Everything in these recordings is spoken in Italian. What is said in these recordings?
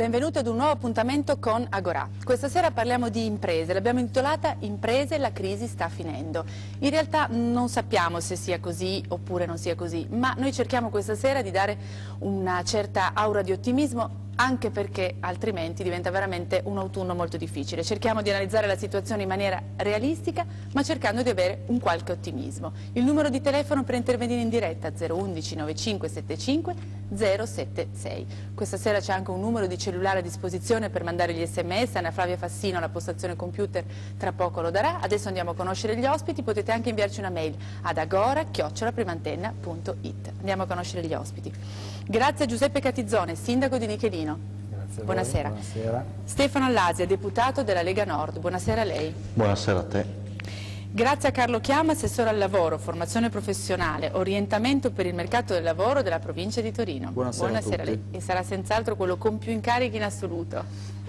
Benvenuti ad un nuovo appuntamento con Agorà. Questa sera parliamo di imprese, l'abbiamo intitolata Imprese, la crisi sta finendo. In realtà non sappiamo se sia così oppure non sia così, ma noi cerchiamo questa sera di dare una certa aura di ottimismo, anche perché altrimenti diventa veramente un autunno molto difficile. Cerchiamo di analizzare la situazione in maniera realistica, ma cercando di avere un qualche ottimismo. Il numero di telefono per intervenire in diretta 011 9575 076. Questa sera c'è anche un numero di cellulare a disposizione per mandare gli sms. Anna Flavia Fassino, la postazione computer, tra poco lo darà. Adesso andiamo a conoscere gli ospiti. Potete anche inviarci una mail ad agora@primantenna.it. Andiamo a conoscere gli ospiti. Grazie a Giuseppe Catizzone, sindaco di Nichelino. Grazie a voi. Buonasera. Buonasera. Stefano Allasia, deputato della Lega Nord. Buonasera a lei. Buonasera a te. Grazie a Carlo Chiama, assessore al lavoro, formazione professionale, orientamento per il mercato del lavoro della provincia di Torino. Buonasera a tutti. lei. E sarà senz'altro quello con più incarichi in assoluto.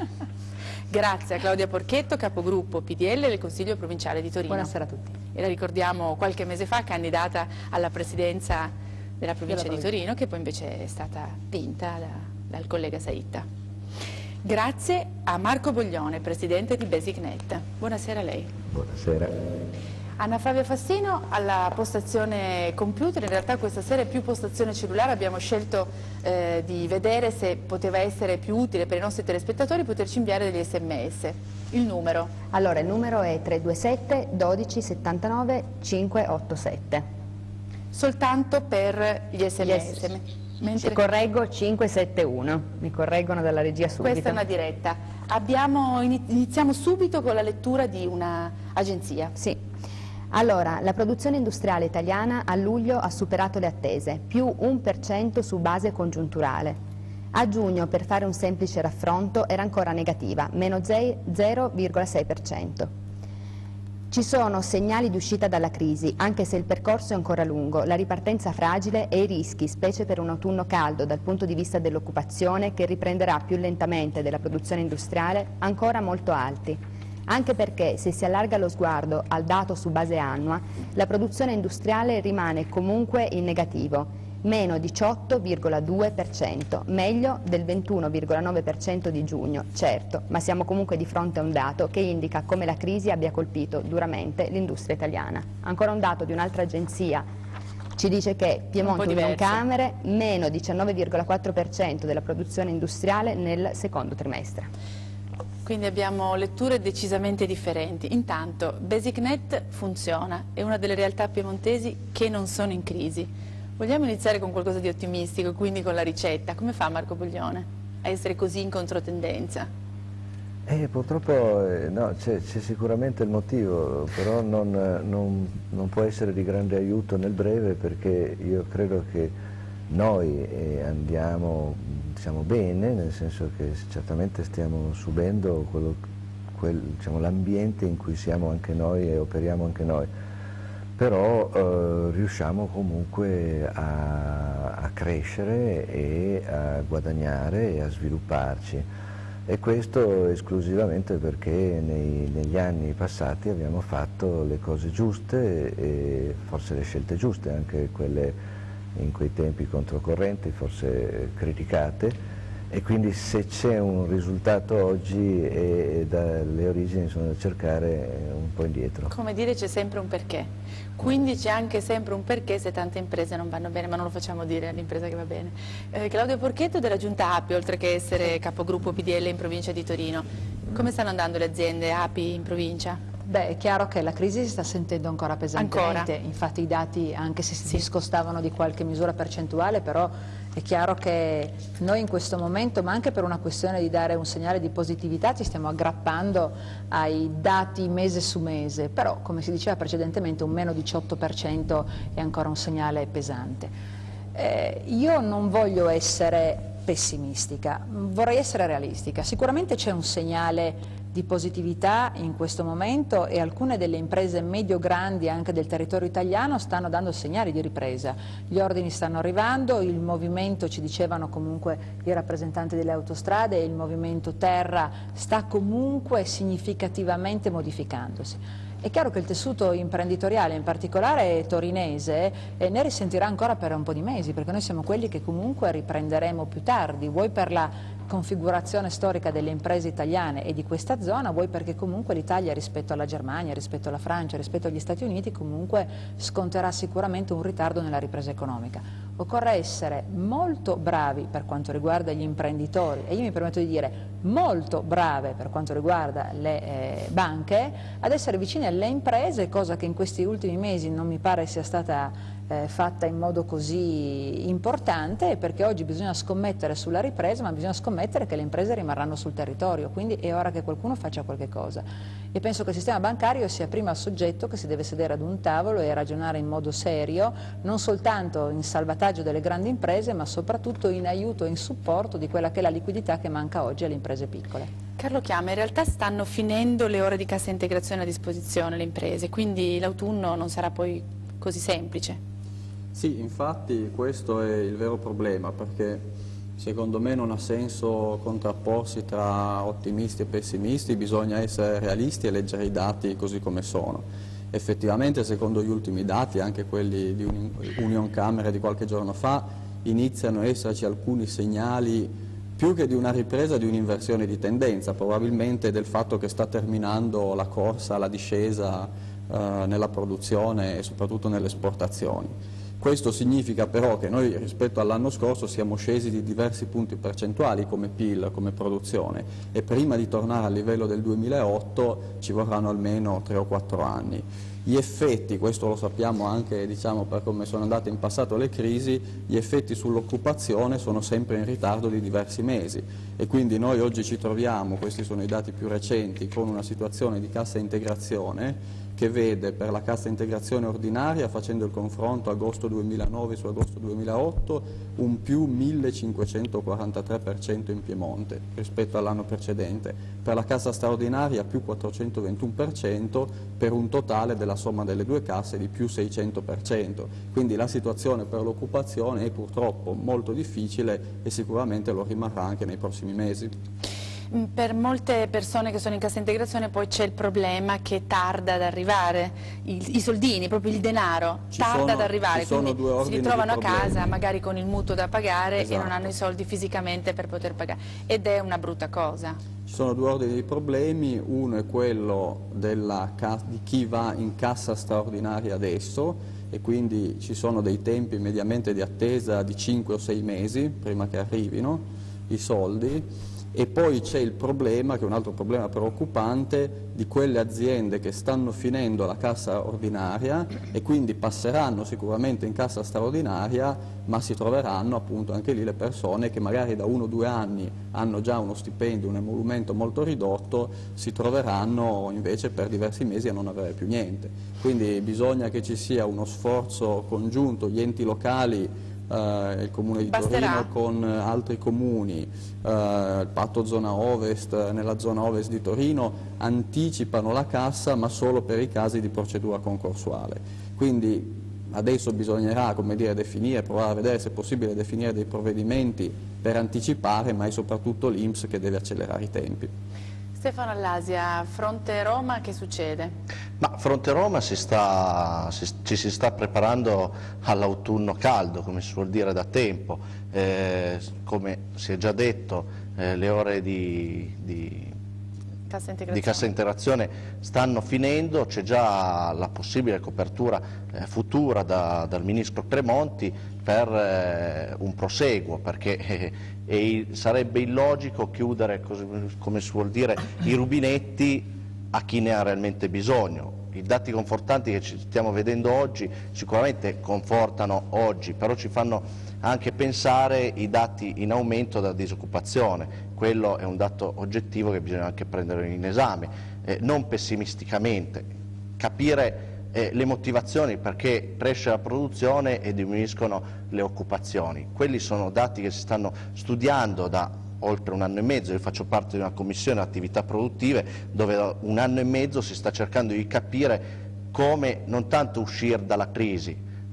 Grazie a Claudia Porchetto, capogruppo PDL del Consiglio provinciale di Torino. Buonasera a tutti. E la ricordiamo qualche mese fa candidata alla presidenza della provincia di Torino, che poi invece è stata vinta dal collega Saitta. Grazie a Marco Boglione, presidente di BasicNet. Buonasera a lei. Buonasera. Anna Flavia Fassino alla postazione computer. In realtà questa sera è più postazione cellulare, abbiamo scelto di vedere se poteva essere più utile per i nostri telespettatori poterci inviare degli sms. Il numero? Allora, il numero è 327 12 79 587. Soltanto per gli sms. Mentre... correggo 571, mi correggono dalla regia subito. Questa è una diretta. Iniziamo subito con la lettura di un'agenzia. Sì. Allora, la produzione industriale italiana a luglio ha superato le attese, più 1% su base congiunturale. A giugno, per fare un semplice raffronto, era ancora negativa, meno 0,6%. Ci sono segnali di uscita dalla crisi, anche se il percorso è ancora lungo, la ripartenza fragile e i rischi, specie per un autunno caldo dal punto di vista dell'occupazione, che riprenderà più lentamente della produzione industriale, ancora molto alti. Anche perché, se si allarga lo sguardo al dato su base annua, la produzione industriale rimane comunque in negativo, meno 18,2%, meglio del 21,9% di giugno, certo, ma siamo comunque di fronte a un dato che indica come la crisi abbia colpito duramente l'industria italiana. Ancora un dato di un'altra agenzia ci dice che Piemonte Union Camere, meno 19,4% della produzione industriale nel secondo trimestre. Quindi abbiamo letture decisamente differenti. Intanto BasicNet funziona, è una delle realtà piemontesi che non sono in crisi. Vogliamo iniziare con qualcosa di ottimistico, quindi con la ricetta. Come fa Marco Boglione a essere così in controtendenza? Purtroppo no, c'è sicuramente il motivo, però non può essere di grande aiuto nel breve, perché io credo che noi andiamo bene, nel senso che certamente stiamo subendo l'ambiente in cui siamo anche noi e operiamo anche noi, però riusciamo comunque a crescere e a guadagnare e a svilupparci, e questo esclusivamente perché negli anni passati abbiamo fatto le cose giuste e forse le scelte giuste, anche quelle in quei tempi controcorrenti, forse criticate, e quindi se c'è un risultato oggi le origini sono da cercare un po' indietro. Come dire, c'è sempre un perché, quindi c'è anche sempre un perché se tante imprese non vanno bene, ma non lo facciamo dire all'impresa che va bene. Claudio Porchetto della Giunta API, oltre che essere capogruppo PDL in provincia di Torino, come stanno andando le aziende API in provincia? Beh, è chiaro che la crisi si sta sentendo ancora pesantemente, infatti i dati, anche se si discostavano di qualche misura percentuale, però è chiaro che noi in questo momento, ma anche per una questione di dare un segnale di positività, ci stiamo aggrappando ai dati mese su mese, però come si diceva precedentemente un meno 18% è ancora un segnale pesante. Io non voglio essere pessimistica, vorrei essere realistica. Sicuramente c'è un segnale di positività in questo momento e alcune delle imprese medio-grandi anche del territorio italiano stanno dando segnali di ripresa. Gli ordini stanno arrivando, il movimento, ci dicevano comunque i rappresentanti delle autostrade, il movimento terra sta comunque significativamente modificandosi. È chiaro che il tessuto imprenditoriale, in particolare torinese, ne risentirà ancora per un po' di mesi, perché noi siamo quelli che comunque riprenderemo più tardi, vuoi per la configurazione storica delle imprese italiane e di questa zona, vuoi perché comunque l'Italia rispetto alla Germania, rispetto alla Francia, rispetto agli Stati Uniti comunque sconterà sicuramente un ritardo nella ripresa economica. Occorre essere molto bravi per quanto riguarda gli imprenditori e io mi permetto di dire molto brave per quanto riguarda le banche ad essere vicine alle imprese, cosa che in questi ultimi mesi non mi pare sia stata fatta in modo così importante, perché oggi bisogna scommettere sulla ripresa, ma bisogna scommettere che le imprese rimarranno sul territorio, quindi è ora che qualcuno faccia qualche cosa. E penso che il sistema bancario sia prima il soggetto che si deve sedere ad un tavolo e ragionare in modo serio, non soltanto in salvataggio delle grandi imprese, ma soprattutto in aiuto e in supporto di quella che è la liquidità che manca oggi alle imprese piccole. Carlo Chiama, in realtà stanno finendo le ore di cassa integrazione a disposizione le imprese, quindi l'autunno non sarà poi così semplice. Sì, infatti questo è il vero problema, perché secondo me non ha senso contrapporsi tra ottimisti e pessimisti, bisogna essere realisti e leggere i dati così come sono. Effettivamente, secondo gli ultimi dati, anche quelli di Unioncamere di qualche giorno fa, iniziano a esserci alcuni segnali più che di una ripresa, di un'inversione di tendenza, probabilmente del fatto che sta terminando la corsa alla discesa nella produzione e soprattutto nelle esportazioni. Questo significa però che noi rispetto all'anno scorso siamo scesi di diversi punti percentuali come PIL, come produzione, e prima di tornare al livello del 2008 ci vorranno almeno 3 o 4 anni. Gli effetti, questo lo sappiamo anche per come sono andate in passato le crisi, gli effetti sull'occupazione sono sempre in ritardo di diversi mesi e quindi noi oggi ci troviamo, questi sono i dati più recenti, con una situazione di cassa integrazione che vede per la cassa integrazione ordinaria, facendo il confronto agosto 2009 su agosto 2008, un più 1543% in Piemonte rispetto all'anno precedente, per la cassa straordinaria più 421%, per un totale della somma delle due casse di più 600%. Quindi la situazione per l'occupazione è purtroppo molto difficile e sicuramente lo rimarrà anche nei prossimi mesi. Per molte persone che sono in cassa integrazione poi c'è il problema che tarda ad arrivare, i soldini, proprio il denaro, tarda ad arrivare, quindi si ritrovano a casa magari con il mutuo da pagare e non hanno i soldi fisicamente per poter pagare ed è una brutta cosa. Ci sono due ordini di problemi, uno è quello di chi va in cassa straordinaria adesso e quindi ci sono dei tempi mediamente di attesa di 5 o 6 mesi prima che arrivino i soldi. E poi c'è il problema, che è un altro problema preoccupante, di quelle aziende che stanno finendo la cassa ordinaria e quindi passeranno sicuramente in cassa straordinaria, ma si troveranno appunto anche lì le persone che magari da 1 o 2 anni hanno già uno stipendio, un emolumento molto ridotto, si troveranno invece per diversi mesi a non avere più niente. Quindi bisogna che ci sia uno sforzo congiunto, gli enti locali, il comune di Torino con altri comuni, il patto zona ovest, nella zona ovest di Torino anticipano la cassa ma solo per i casi di procedura concorsuale. Quindi adesso bisognerà, come dire, provare a vedere se è possibile definire dei provvedimenti per anticipare, ma è soprattutto l'INPS che deve accelerare i tempi. Stefano Allasia, fronte Roma che succede? Ma fronte Roma ci si sta preparando all'autunno caldo, come si suol dire da tempo, come si è già detto le ore di cassa integrazione stanno finendo, c'è già la possibile copertura futura dal Ministro Tremonti per un proseguo, perché sarebbe illogico chiudere, come si vuol dire, i rubinetti a chi ne ha realmente bisogno. I dati confortanti che ci stiamo vedendo oggi sicuramente confortano oggi, però ci fanno anche pensare i dati in aumento della disoccupazione. Quello è un dato oggettivo che bisogna anche prendere in esame, non pessimisticamente, capire le motivazioni perché cresce la produzione e diminuiscono le occupazioni. Quelli sono dati che si stanno studiando da oltre 1 anno e mezzo. Io faccio parte di una commissione attività produttive dove da 1 anno e mezzo si sta cercando di capire come non tanto uscire dalla crisi,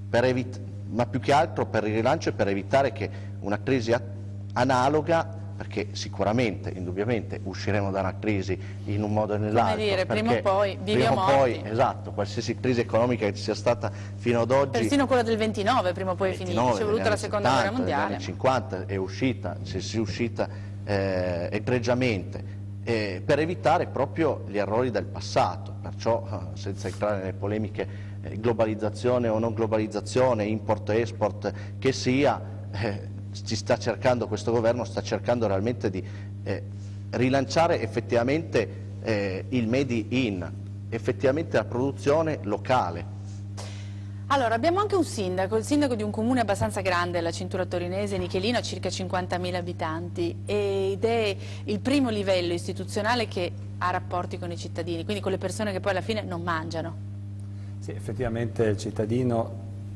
ma più che altro per il rilancio e per evitare che una crisi analoga, perché sicuramente, indubbiamente, usciremo da una crisi in un modo o nell'altro. Come dire, prima o poi, vivi o morti. Esatto, qualsiasi crisi economica che ci sia stata fino ad oggi. Persino quella del 29 prima o poi finisce, c'è voluta la seconda guerra mondiale. Negli anni 50 è uscita, se si è uscita egregiamente, per evitare proprio gli errori del passato. Perciò, senza entrare nelle polemiche, globalizzazione o non globalizzazione, import-export che sia, ci sta cercando, questo governo sta cercando realmente di rilanciare effettivamente il made in, effettivamente la produzione locale. Allora, abbiamo anche un sindaco, il sindaco di un comune abbastanza grande, la cintura torinese, Nichelino, ha circa 50.000 abitanti ed è il primo livello istituzionale che ha rapporti con i cittadini, quindi con le persone che poi alla fine non mangiano. Sì, effettivamente il cittadino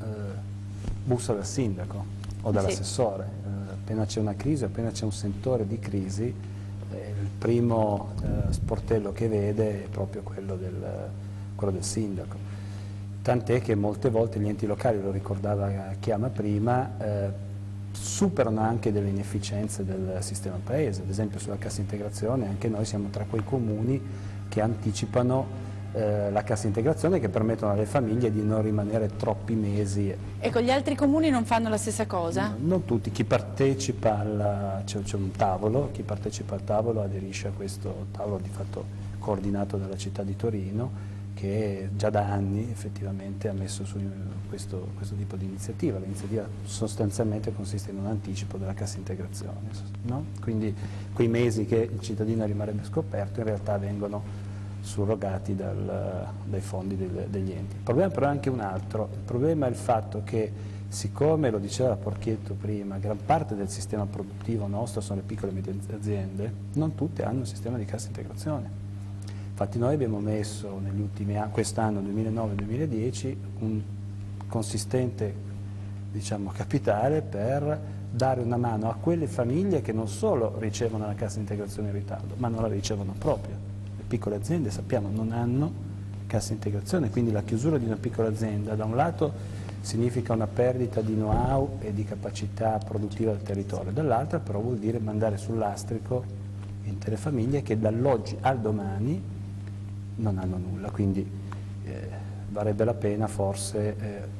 bussa dal sindaco o dall'assessore, appena c'è una crisi, appena c'è un sentore di crisi, il primo sportello che vede è proprio quello del sindaco. Tant'è che molte volte gli enti locali, lo ricordava Chiama prima, superano anche delle inefficienze del sistema paese. Ad esempio sulla cassa integrazione anche noi siamo tra quei comuni che anticipano la cassa integrazione, che permettono alle famiglie di non rimanere troppi mesi. E con gli altri comuni non fanno la stessa cosa? Non tutti, chi partecipa c'è un tavolo, chi partecipa al tavolo aderisce a questo tavolo di fatto coordinato dalla città di Torino, che già da anni effettivamente ha messo su questo tipo di iniziativa. L'iniziativa sostanzialmente consiste in un anticipo della cassa integrazione, no? Quindi quei mesi che il cittadino rimarrebbe scoperto in realtà vengono surrogati dai fondi degli enti. Il problema però è anche un altro, il problema è il fatto che, siccome lo diceva Porchietto prima, gran parte del sistema produttivo nostro sono le piccole e medie aziende, non tutte hanno un sistema di cassa integrazione. Infatti noi abbiamo messo negli ultimi anni, quest'anno 2009-2010, un consistente, diciamo, capitale per dare una mano a quelle famiglie che non solo ricevono la cassa integrazione in ritardo, ma non la ricevono proprio. Le piccole aziende, sappiamo, non hanno cassa integrazione, quindi la chiusura di una piccola azienda da un lato significa una perdita di know-how e di capacità produttiva del territorio, dall'altra però vuol dire mandare sul lastrico intere famiglie che dall'oggi al domani non hanno nulla, quindi varrebbe la pena forse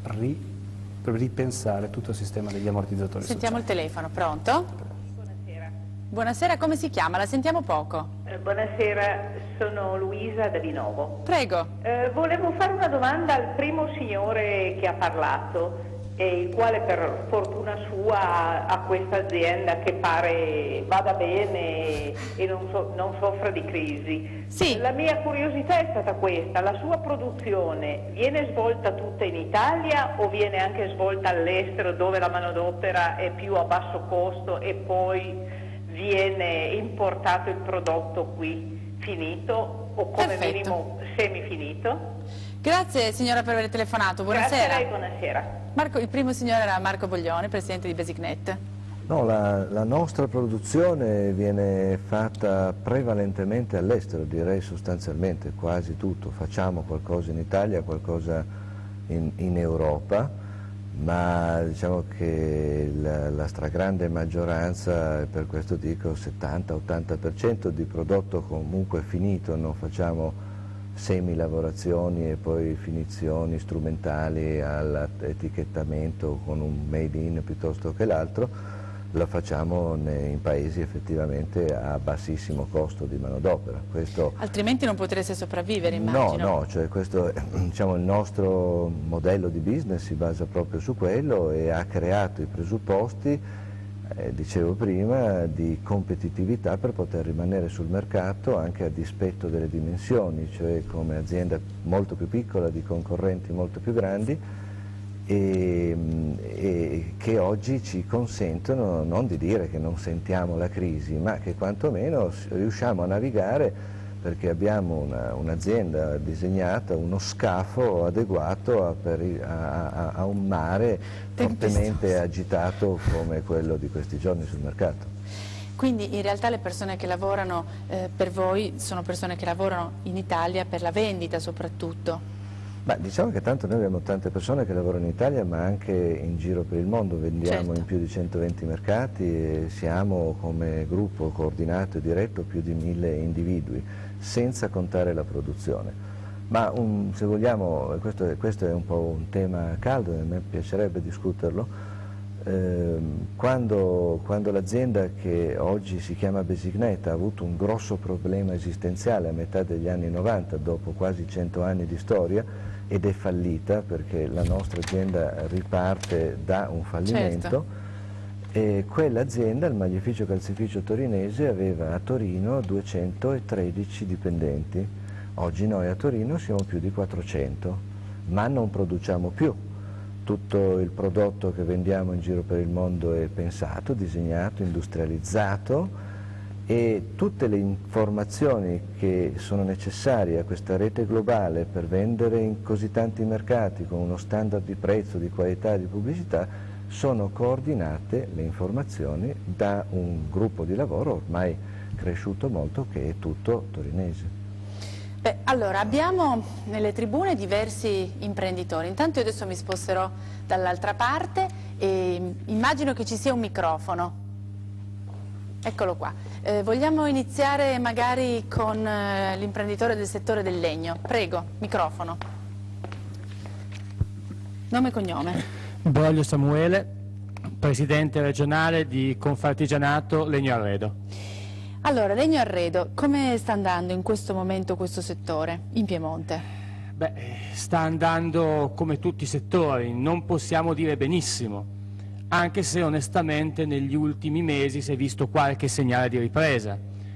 ripensare tutto il sistema degli ammortizzatori Sentiamo sociali. il telefono, pronto? Buonasera. Buonasera, come si chiama? La sentiamo poco. Buonasera, sono Luisa da Vinovo. Prego. Volevo fare una domanda al primo signore che ha parlato, il quale per fortuna sua ha questa azienda che pare vada bene e non soffra di crisi. Sì. La mia curiosità è stata questa: la sua produzione viene svolta tutta in Italia o viene anche svolta all'estero, dove la manodopera è più a basso costo e poi viene importato il prodotto qui finito o come minimo semifinito? Grazie signora per aver telefonato, buonasera. Grazie a lei, buonasera. Il primo signore era Marco Boglione, presidente di BasicNet. No, la nostra produzione viene fatta prevalentemente all'estero, direi sostanzialmente quasi tutto. Facciamo qualcosa in Italia, qualcosa in Europa, ma diciamo che la stragrande maggioranza, per questo dico 70-80% di prodotto comunque finito, non facciamo semilavorazioni e poi finizioni strumentali all'etichettamento con un made in piuttosto che l'altro, la facciamo in paesi effettivamente a bassissimo costo di manodopera. Altrimenti non potreste sopravvivere, immagino. No, cioè questo, diciamo, il nostro modello di business si basa proprio su quello e ha creato i presupposti, dicevo prima, di competitività per poter rimanere sul mercato anche a dispetto delle dimensioni, cioè come azienda molto più piccola di concorrenti molto più grandi e che oggi ci consentono non di dire che non sentiamo la crisi, ma che quantomeno riusciamo a navigare, perché abbiamo un'azienda disegnata, uno scafo adeguato a un mare fortemente agitato come quello di questi giorni sul mercato. Quindi in realtà le persone che lavorano per voi sono persone che lavorano in Italia per la vendita soprattutto? Diciamo che tanto noi abbiamo tante persone che lavorano in Italia ma anche in giro per il mondo, vendiamo in più di 120 mercati e siamo come gruppo coordinato e diretto più di 1000 individui, senza contare la produzione. Ma se vogliamo, questo è un po' un tema caldo e a me piacerebbe discuterlo, Quando l'azienda, che oggi si chiama Besignet, ha avuto un grosso problema esistenziale a metà degli anni 90, dopo quasi 100 anni di storia, ed è fallita perché la nostra azienda riparte da un fallimento, certo. E quell'azienda, il Maglificio Calzificio Torinese, aveva a Torino 213 dipendenti. Oggi noi a Torino siamo più di 400, ma non produciamo più. Tutto il prodotto che vendiamo in giro per il mondo è pensato, disegnato, industrializzato, e tutte le informazioni che sono necessarie a questa rete globale per vendere in così tanti mercati con uno standard di prezzo, di qualità e di pubblicità sono coordinate, le informazioni, da un gruppo di lavoro ormai cresciuto molto, che è tutto torinese. Beh, allora, abbiamo nelle tribune diversi imprenditori. Intanto io adesso mi sposterò dall'altra parte e immagino che ci sia un microfono. Eccolo qua. Vogliamo iniziare magari con l'imprenditore del settore del legno. Prego, microfono. Nome e cognome. Broglio Samuele, presidente regionale di Confartigianato Legno Arredo. Allora, Legno Arredo, come sta andando in questo momento questo settore in Piemonte? Beh, sta andando come tutti i settori, non possiamo dire benissimo, anche se onestamente negli ultimi mesi si è visto qualche segnale di ripresa.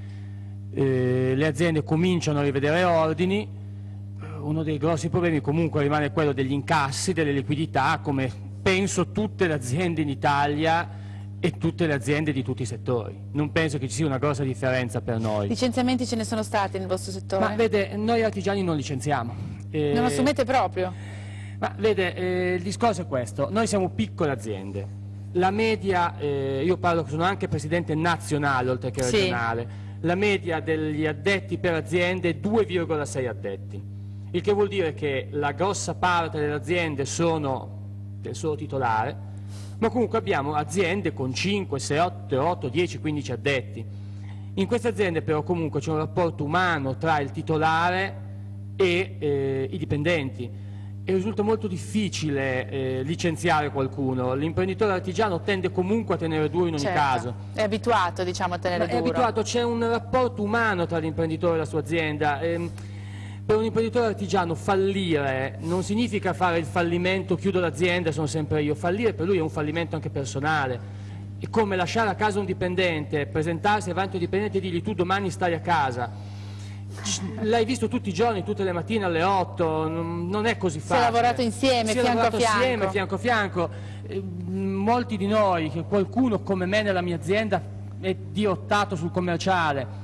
Le aziende cominciano a rivedere ordini, uno dei grossi problemi comunque rimane quello degli incassi, delle liquidità, come penso tutte le aziende in Italia e tutte le aziende di tutti i settori. Non penso che ci sia una grossa differenza per noi. Licenziamenti ce ne sono stati nel vostro settore? Ma vede, noi artigiani non licenziamo. Non assumete proprio? Ma vede, il discorso è questo, noi siamo piccole aziende. La media, io parlo, sono anche presidente nazionale oltre che regionale, la media degli addetti per aziende è 2,6 addetti. Il che vuol dire che la grossa parte delle aziende sono del solo titolare, ma comunque abbiamo aziende con 5, 6, 8, 10, 15 addetti. In queste aziende però comunque c'è un rapporto umano tra il titolare e i dipendenti e risulta molto difficile licenziare qualcuno. L'imprenditore artigiano tende comunque a tenere duro in ogni caso. È abituato, diciamo, a tenere duro. È abituato, c'è un rapporto umano tra l'imprenditore e la sua azienda. Per un imprenditore artigiano fallire non significa fare il fallimento, chiudo l'azienda, sono sempre io. Fallire per lui è un fallimento anche personale. È come lasciare a casa un dipendente, presentarsi davanti a un dipendente e dirgli tu domani stai a casa. L'hai visto tutti i giorni, tutte le mattine alle 8, non è così facile. Si è lavorato insieme, fianco a fianco. Molti di noi, qualcuno come me nella mia azienda è dirottato sul commerciale.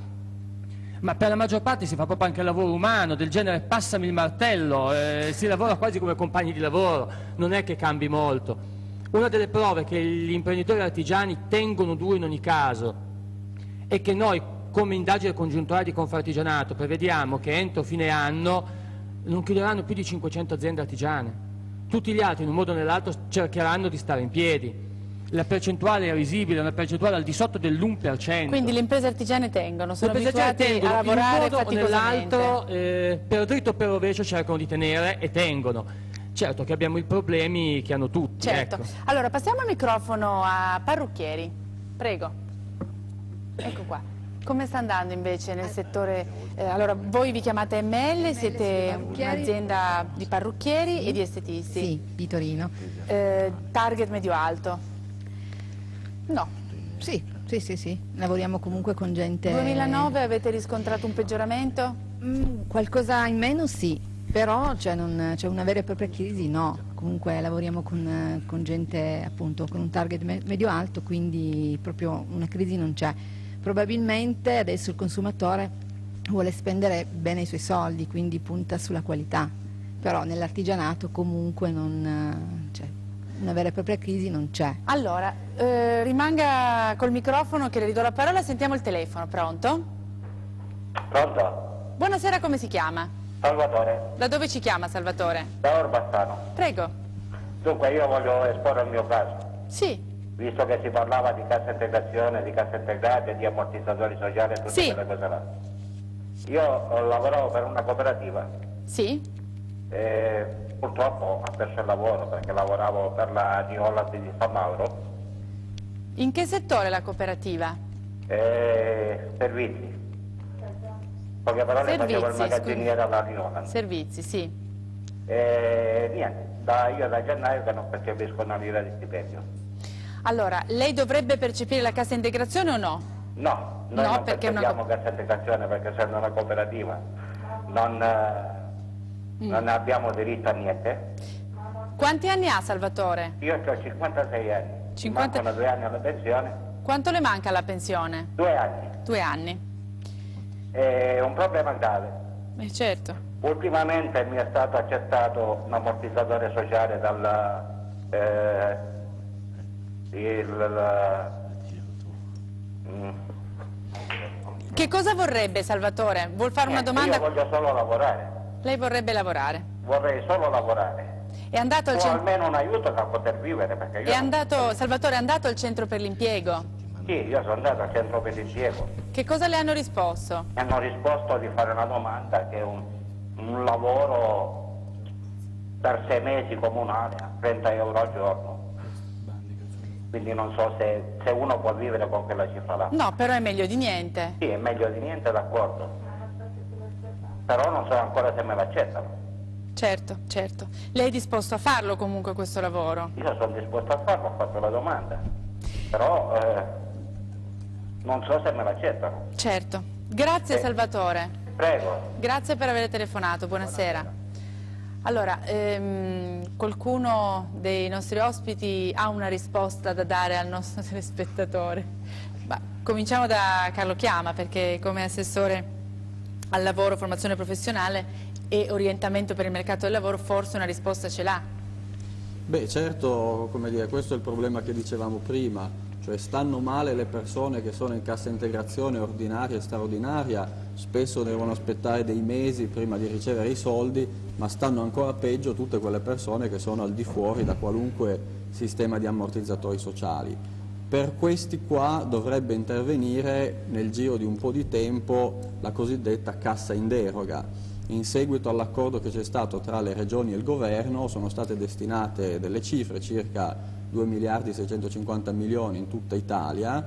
Ma per la maggior parte si fa proprio anche il lavoro umano, del genere passami il martello, si lavora quasi come compagni di lavoro, non è che cambi molto. Una delle prove che gli imprenditori artigiani tengono duro in ogni caso è che noi, come indagine congiunturale di Confartigianato, prevediamo che entro fine anno non chiuderanno più di 500 aziende artigiane. Tutti gli altri, in un modo o nell'altro, cercheranno di stare in piedi. La percentuale è risibile, una percentuale al di sotto dell'1%. Quindi le imprese artigiane tengono, sono abituate a lavorare faticosamente. In un modo o nell'altro, per dritto o per rovescio cercano di tenere e tengono. Certo che abbiamo i problemi che hanno tutti. Certo. Ecco. Allora passiamo il microfono a Parrucchieri. Prego. Ecco qua. Come sta andando invece nel settore? Allora voi vi chiamate ML, siete un'azienda di parrucchieri e di estetisti? Sì, di Torino. Target medio-alto? No. Sì, lavoriamo comunque con gente... 2009 avete riscontrato un peggioramento? Qualcosa in meno sì, però c'è una vera e propria crisi no, comunque lavoriamo con gente appunto con un target medio-alto, quindi proprio una crisi non c'è. Probabilmente adesso il consumatore vuole spendere bene i suoi soldi, quindi punta sulla qualità, però nell'artigianato comunque non c'è. Una vera e propria crisi non c'è. Allora, rimanga col microfono che le ridò la parola, sentiamo il telefono, pronto? Pronto? Buonasera, come si chiama? Salvatore. Da dove ci chiama Salvatore? Da Orbassano. Prego. Dunque io voglio esporre il mio caso. Sì. Visto che si parlava di cassa integrazione, di cassa integrata, di ammortizzatori sociali e tutte quelle cose là. Io lavoravo per una cooperativa. Sì. Purtroppo ho perso il lavoro perché lavoravo per la New Holland di San Mauro In che settore la cooperativa? Servizi. Poche parole, facevo il magazziniere alla Riola. Servizi, sì. Niente, io da gennaio che non percepisco una lira di stipendio. Allora, lei dovrebbe percepire la cassa integrazione o no? No, noi non percepiamo cassa integrazione perché essendo una cooperativa non abbiamo diritto a niente. Quanti anni ha Salvatore? Io ho 56 anni, mi mancano 2 anni alla pensione. Quanto le manca la pensione? 2 anni. 2 anni. È un problema grave. Certo. Ultimamente mi è stato accettato un ammortizzatore sociale Che cosa vorrebbe Salvatore? Vuol fare una domanda? Io voglio solo lavorare. Lei vorrebbe lavorare? Vorrei solo lavorare. È andato o almeno un aiuto da poter vivere. Perché io Salvatore è andato al centro per l'impiego? Sì, io sono andato al centro per l'impiego. Che cosa le hanno risposto? Mi hanno risposto di fare una domanda che è un lavoro per 6 mesi comunale a 30 euro al giorno. Quindi non so se uno può vivere con quella cifra là. No, però è meglio di niente. Sì, è meglio di niente, d'accordo. Però non so ancora se me l'accettano. Certo, certo. Lei è disposto a farlo comunque questo lavoro? Io sono disposto a farlo, ho fatto la domanda. Però non so se me l'accettano. Certo. Grazie Salvatore. Prego. Grazie per aver telefonato, buonasera. Allora, qualcuno dei nostri ospiti ha una risposta da dare al nostro telespettatore? Cominciamo da Carlo Chiama, perché come assessore al lavoro, formazione professionale e orientamento per il mercato del lavoro forse una risposta ce l'ha. Beh, certo, come dire, questo è il problema che dicevamo prima, cioè stanno male le persone che sono in cassa integrazione ordinaria e straordinaria, spesso devono aspettare dei mesi prima di ricevere i soldi, ma stanno ancora peggio tutte quelle persone che sono al di fuori da qualunque sistema di ammortizzatori sociali. Per questi qua dovrebbe intervenire nel giro di un po' di tempo la cosiddetta cassa in deroga. In seguito all'accordo che c'è stato tra le regioni e il governo sono state destinate delle cifre, circa 2 miliardi e 650 milioni in tutta Italia,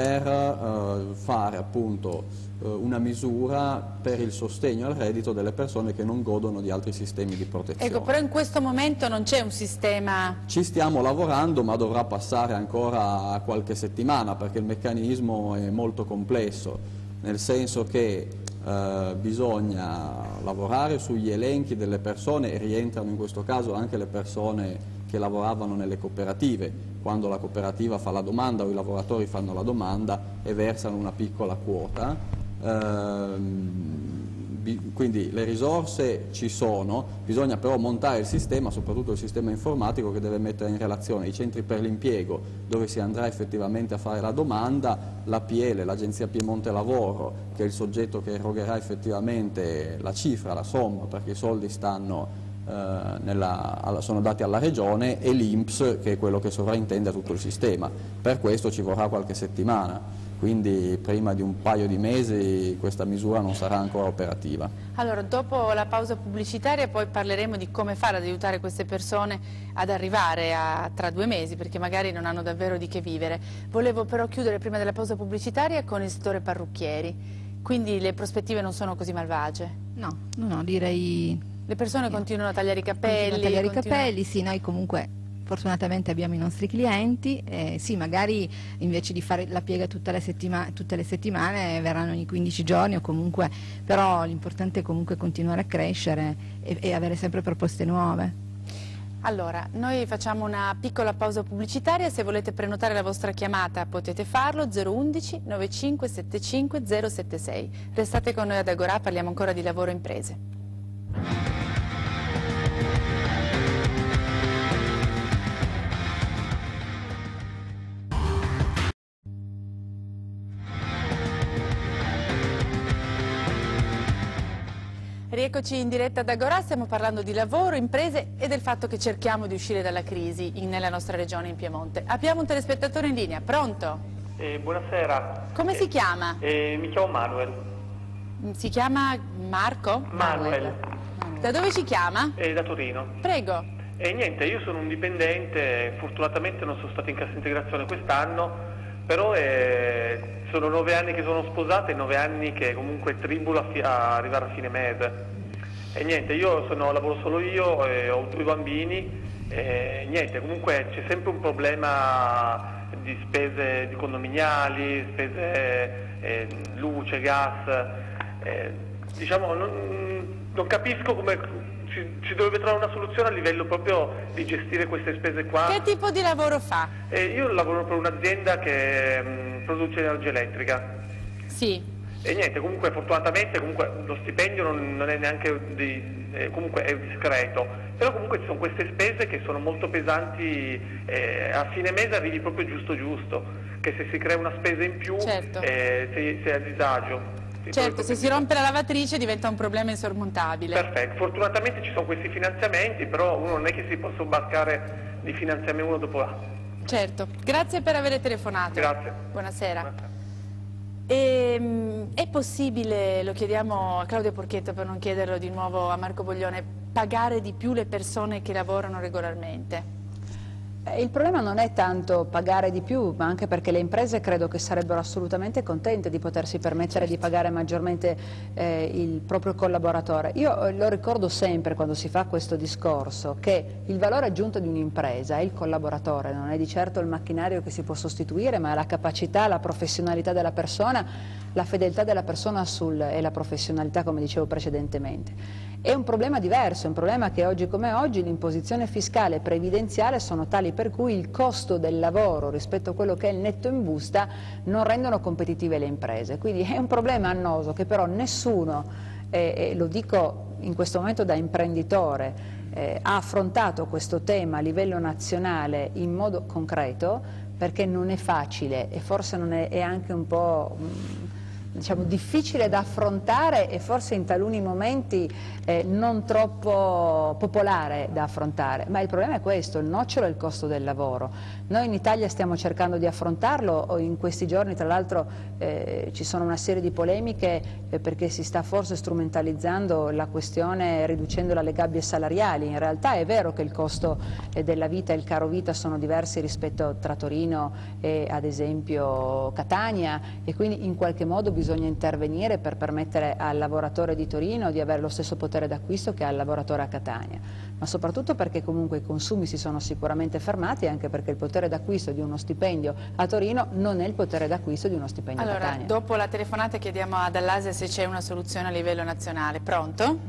per fare appunto una misura per il sostegno al reddito delle persone che non godono di altri sistemi di protezione. Ecco, però in questo momento non c'è un sistema... Ci stiamo lavorando, ma dovrà passare ancora qualche settimana perché il meccanismo è molto complesso, nel senso che bisogna lavorare sugli elenchi delle persone, e rientrano in questo caso anche le persone che lavoravano nelle cooperative, quando la cooperativa fa la domanda o i lavoratori fanno la domanda e versano una piccola quota. Quindi le risorse ci sono, bisogna però montare il sistema, soprattutto il sistema informatico che deve mettere in relazione i centri per l'impiego dove si andrà effettivamente a fare la domanda, l'APL, l'Agenzia Piemonte Lavoro, che è il soggetto che erogherà effettivamente la cifra, la somma, perché i soldi stanno sono dati alla Regione, e l'INPS, che è quello che sovrintende a tutto il sistema. Per questo ci vorrà qualche settimana, quindi prima di un paio di mesi questa misura non sarà ancora operativa. Allora, dopo la pausa pubblicitaria poi parleremo di come fare ad aiutare queste persone ad arrivare tra 2 mesi, perché magari non hanno davvero di che vivere. Volevo però chiudere prima della pausa pubblicitaria con il settore parrucchieri, quindi le prospettive non sono così malvagie? No, direi... Le persone continuano a tagliare i capelli? Sì, noi comunque fortunatamente abbiamo i nostri clienti, sì, magari invece di fare la piega tutte le settimane verranno ogni 15 giorni o comunque, però l'importante è comunque continuare a crescere e avere sempre proposte nuove. Allora, noi facciamo una piccola pausa pubblicitaria, se volete prenotare la vostra chiamata potete farlo, 011 95 75 076. Restate con noi ad Agorà, parliamo ancora di lavoro e imprese. Rieccoci in diretta da Agorà, stiamo parlando di lavoro, imprese e del fatto che cerchiamo di uscire dalla crisi nella nostra regione in Piemonte. Abbiamo un telespettatore in linea, pronto? Buonasera. Come si chiama? Mi chiamo Manuel. Si chiama Marco? Manuel. Da dove ci chiama? Da Torino. Prego. Niente, io sono un dipendente, fortunatamente non sono stato in cassa integrazione quest'anno, però sono 9 anni che sono sposato e 9 anni che comunque tribulo a arrivare a fine mese. E niente, lavoro solo io, ho 2 bambini, e niente, comunque c'è sempre un problema di spese di condominiali, spese luce, gas, diciamo non capisco come si dovrebbe trovare una soluzione a livello proprio di gestire queste spese qua. Che tipo di lavoro fa? Io lavoro per un'azienda che produce energia elettrica. Sì. E niente, comunque fortunatamente lo stipendio non è neanche comunque è discreto, però comunque ci sono queste spese che sono molto pesanti, a fine mese arrivi proprio giusto, che se si crea una spesa in più certo. sei a disagio. Certo, se si rompe la lavatrice diventa un problema insormontabile. Perfetto, fortunatamente ci sono questi finanziamenti, però uno non è che si possa sbarcare di finanziamento uno dopo l'altro. Certo, grazie per aver telefonato. Grazie. Buonasera. È possibile, lo chiediamo a Claudio Porchetto per non chiederlo di nuovo a Marco Boglione, pagare di più le persone che lavorano regolarmente? Il problema non è tanto pagare di più, ma anche perché le imprese credo che sarebbero assolutamente contente di potersi permettere di pagare maggiormente il proprio collaboratore. Io lo ricordo sempre quando si fa questo discorso, che il valore aggiunto di un'impresa è il collaboratore, non è di certo il macchinario che si può sostituire, ma è la capacità, la professionalità della persona, la fedeltà della persona e la professionalità, come dicevo precedentemente. È un problema diverso, è un problema che oggi come oggi l'imposizione fiscale e previdenziale sono tali per cui il costo del lavoro rispetto a quello che è il netto in busta non rendono competitive le imprese. Quindi è un problema annoso che però nessuno, lo dico in questo momento da imprenditore, ha affrontato questo tema a livello nazionale in modo concreto, perché non è facile e forse è anche un po' diciamo, difficile da affrontare e forse in taluni momenti non troppo popolare da affrontare, ma il problema è questo, il nocciolo è il costo del lavoro. Noi in Italia stiamo cercando di affrontarlo, in questi giorni tra l'altro ci sono una serie di polemiche perché si sta forse strumentalizzando la questione riducendola alle gabbie salariali. In realtà è vero che il costo della vita e il caro vita sono diversi rispetto tra Torino e ad esempio Catania, e quindi in qualche modo bisogna intervenire per permettere al lavoratore di Torino di avere lo stesso potere d'acquisto che ha il lavoratore a Catania, ma soprattutto perché comunque i consumi si sono sicuramente fermati, anche perché il potere d'acquisto di uno stipendio a Torino non è il potere d'acquisto di uno stipendio a Catania. Dopo la telefonata chiediamo ad Allasia se c'è una soluzione a livello nazionale. Pronto?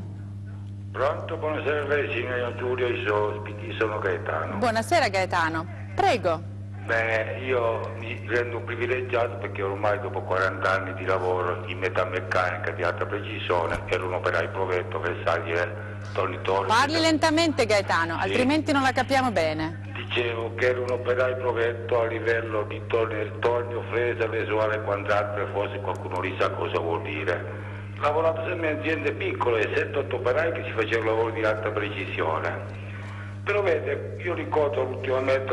Pronto, buonasera signor Giulio, i suoi ospiti, sono Gaetano. Buonasera Gaetano, prego. Beh, io mi rendo privilegiato perché ormai dopo 40 anni di lavoro in metalmeccanica di alta precisione ero un operaio provetto Versailles, tornitore. Parli lentamente Gaetano, sì, altrimenti non la capiamo bene. Dicevo che ero un operaio provetto a livello di tornio, fresa, visuale e quant'altro, e forse qualcuno lì sa cosa vuol dire. Ho lavorato sempre in aziende piccole, 7-8 operai che si facevano lavoro di alta precisione. Però vede, io ricordo ultimamente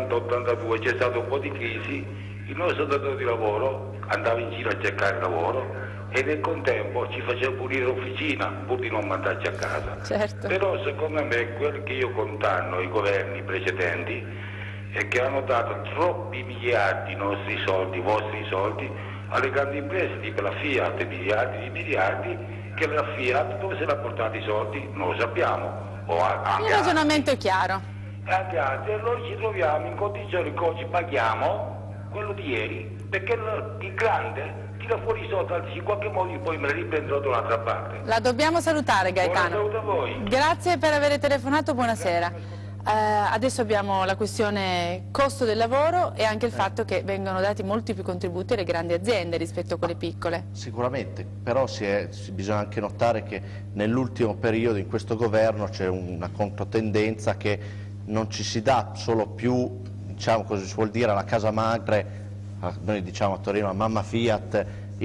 80-82 c'è stato un po' di crisi, il nostro datore di lavoro andava in giro a cercare lavoro e nel contempo ci faceva pulire l'officina pur di non mandarci a casa. Certo. Però secondo me quello che io condanno i governi precedenti è che hanno dato troppi miliardi nostri soldi, vostri soldi, alle grandi imprese tipo la Fiat, miliardi di miliardi, che la Fiat dove se l'ha portati i soldi non lo sappiamo. Il ragionamento è chiaro. Anche altri, allora ci troviamo in condizioni che oggi paghiamo quello di ieri, perché il grande tira fuori i soldi, in qualche modo poi me li riprenderò da un'altra parte. La dobbiamo salutare Gaetano. Buon saluto a voi. Grazie per aver telefonato, buonasera. Adesso abbiamo la questione costo del lavoro e anche il fatto che vengono dati molti più contributi alle grandi aziende rispetto a quelle piccole. Sicuramente, però bisogna anche notare che nell'ultimo periodo in questo governo c'è una controtendenza che non ci si dà solo più, diciamo così si vuol dire, alla casa madre, noi diciamo a Torino a mamma Fiat,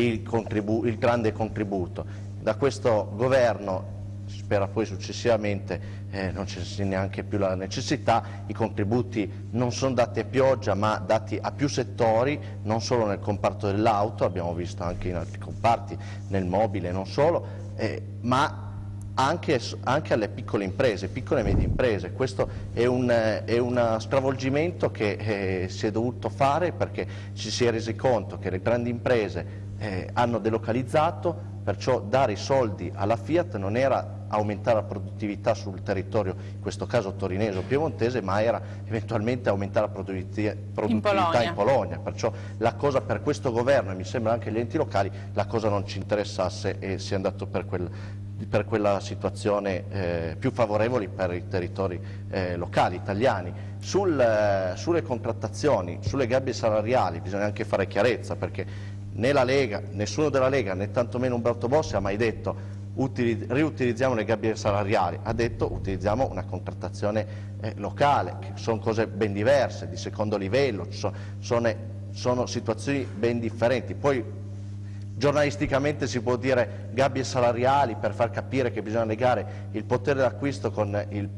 il grande contributo. Da questo governo, si spera poi successivamente, non c'è neanche più la necessità, i contributi non sono dati a pioggia ma dati a più settori, non solo nel comparto dell'auto, abbiamo visto anche in altri comparti, nel mobile non solo, ma anche alle piccole imprese, piccole e medie imprese. Questo è un stravolgimento che si è dovuto fare perché ci si è resi conto che le grandi imprese hanno delocalizzato, perciò dare i soldi alla Fiat non era aumentare la produttività sul territorio, in questo caso torinese o piemontese, ma era eventualmente aumentare la produttività in Polonia. Perciò la cosa per questo governo, e mi sembra anche gli enti locali, la cosa non ci interessasse e si è andato per quella situazione più favorevoli per i territori locali, italiani. Sulle contrattazioni, sulle gabbie salariali bisogna anche fare chiarezza, perché né la Lega, nessuno della Lega, né tantomeno Umberto Bossi ha mai detto riutilizziamo le gabbie salariali, ha detto utilizziamo una contrattazione locale, che sono cose ben diverse, di secondo livello, sono situazioni ben differenti. Poi giornalisticamente si può dire gabbie salariali per far capire che bisogna legare il potere d'acquisto con il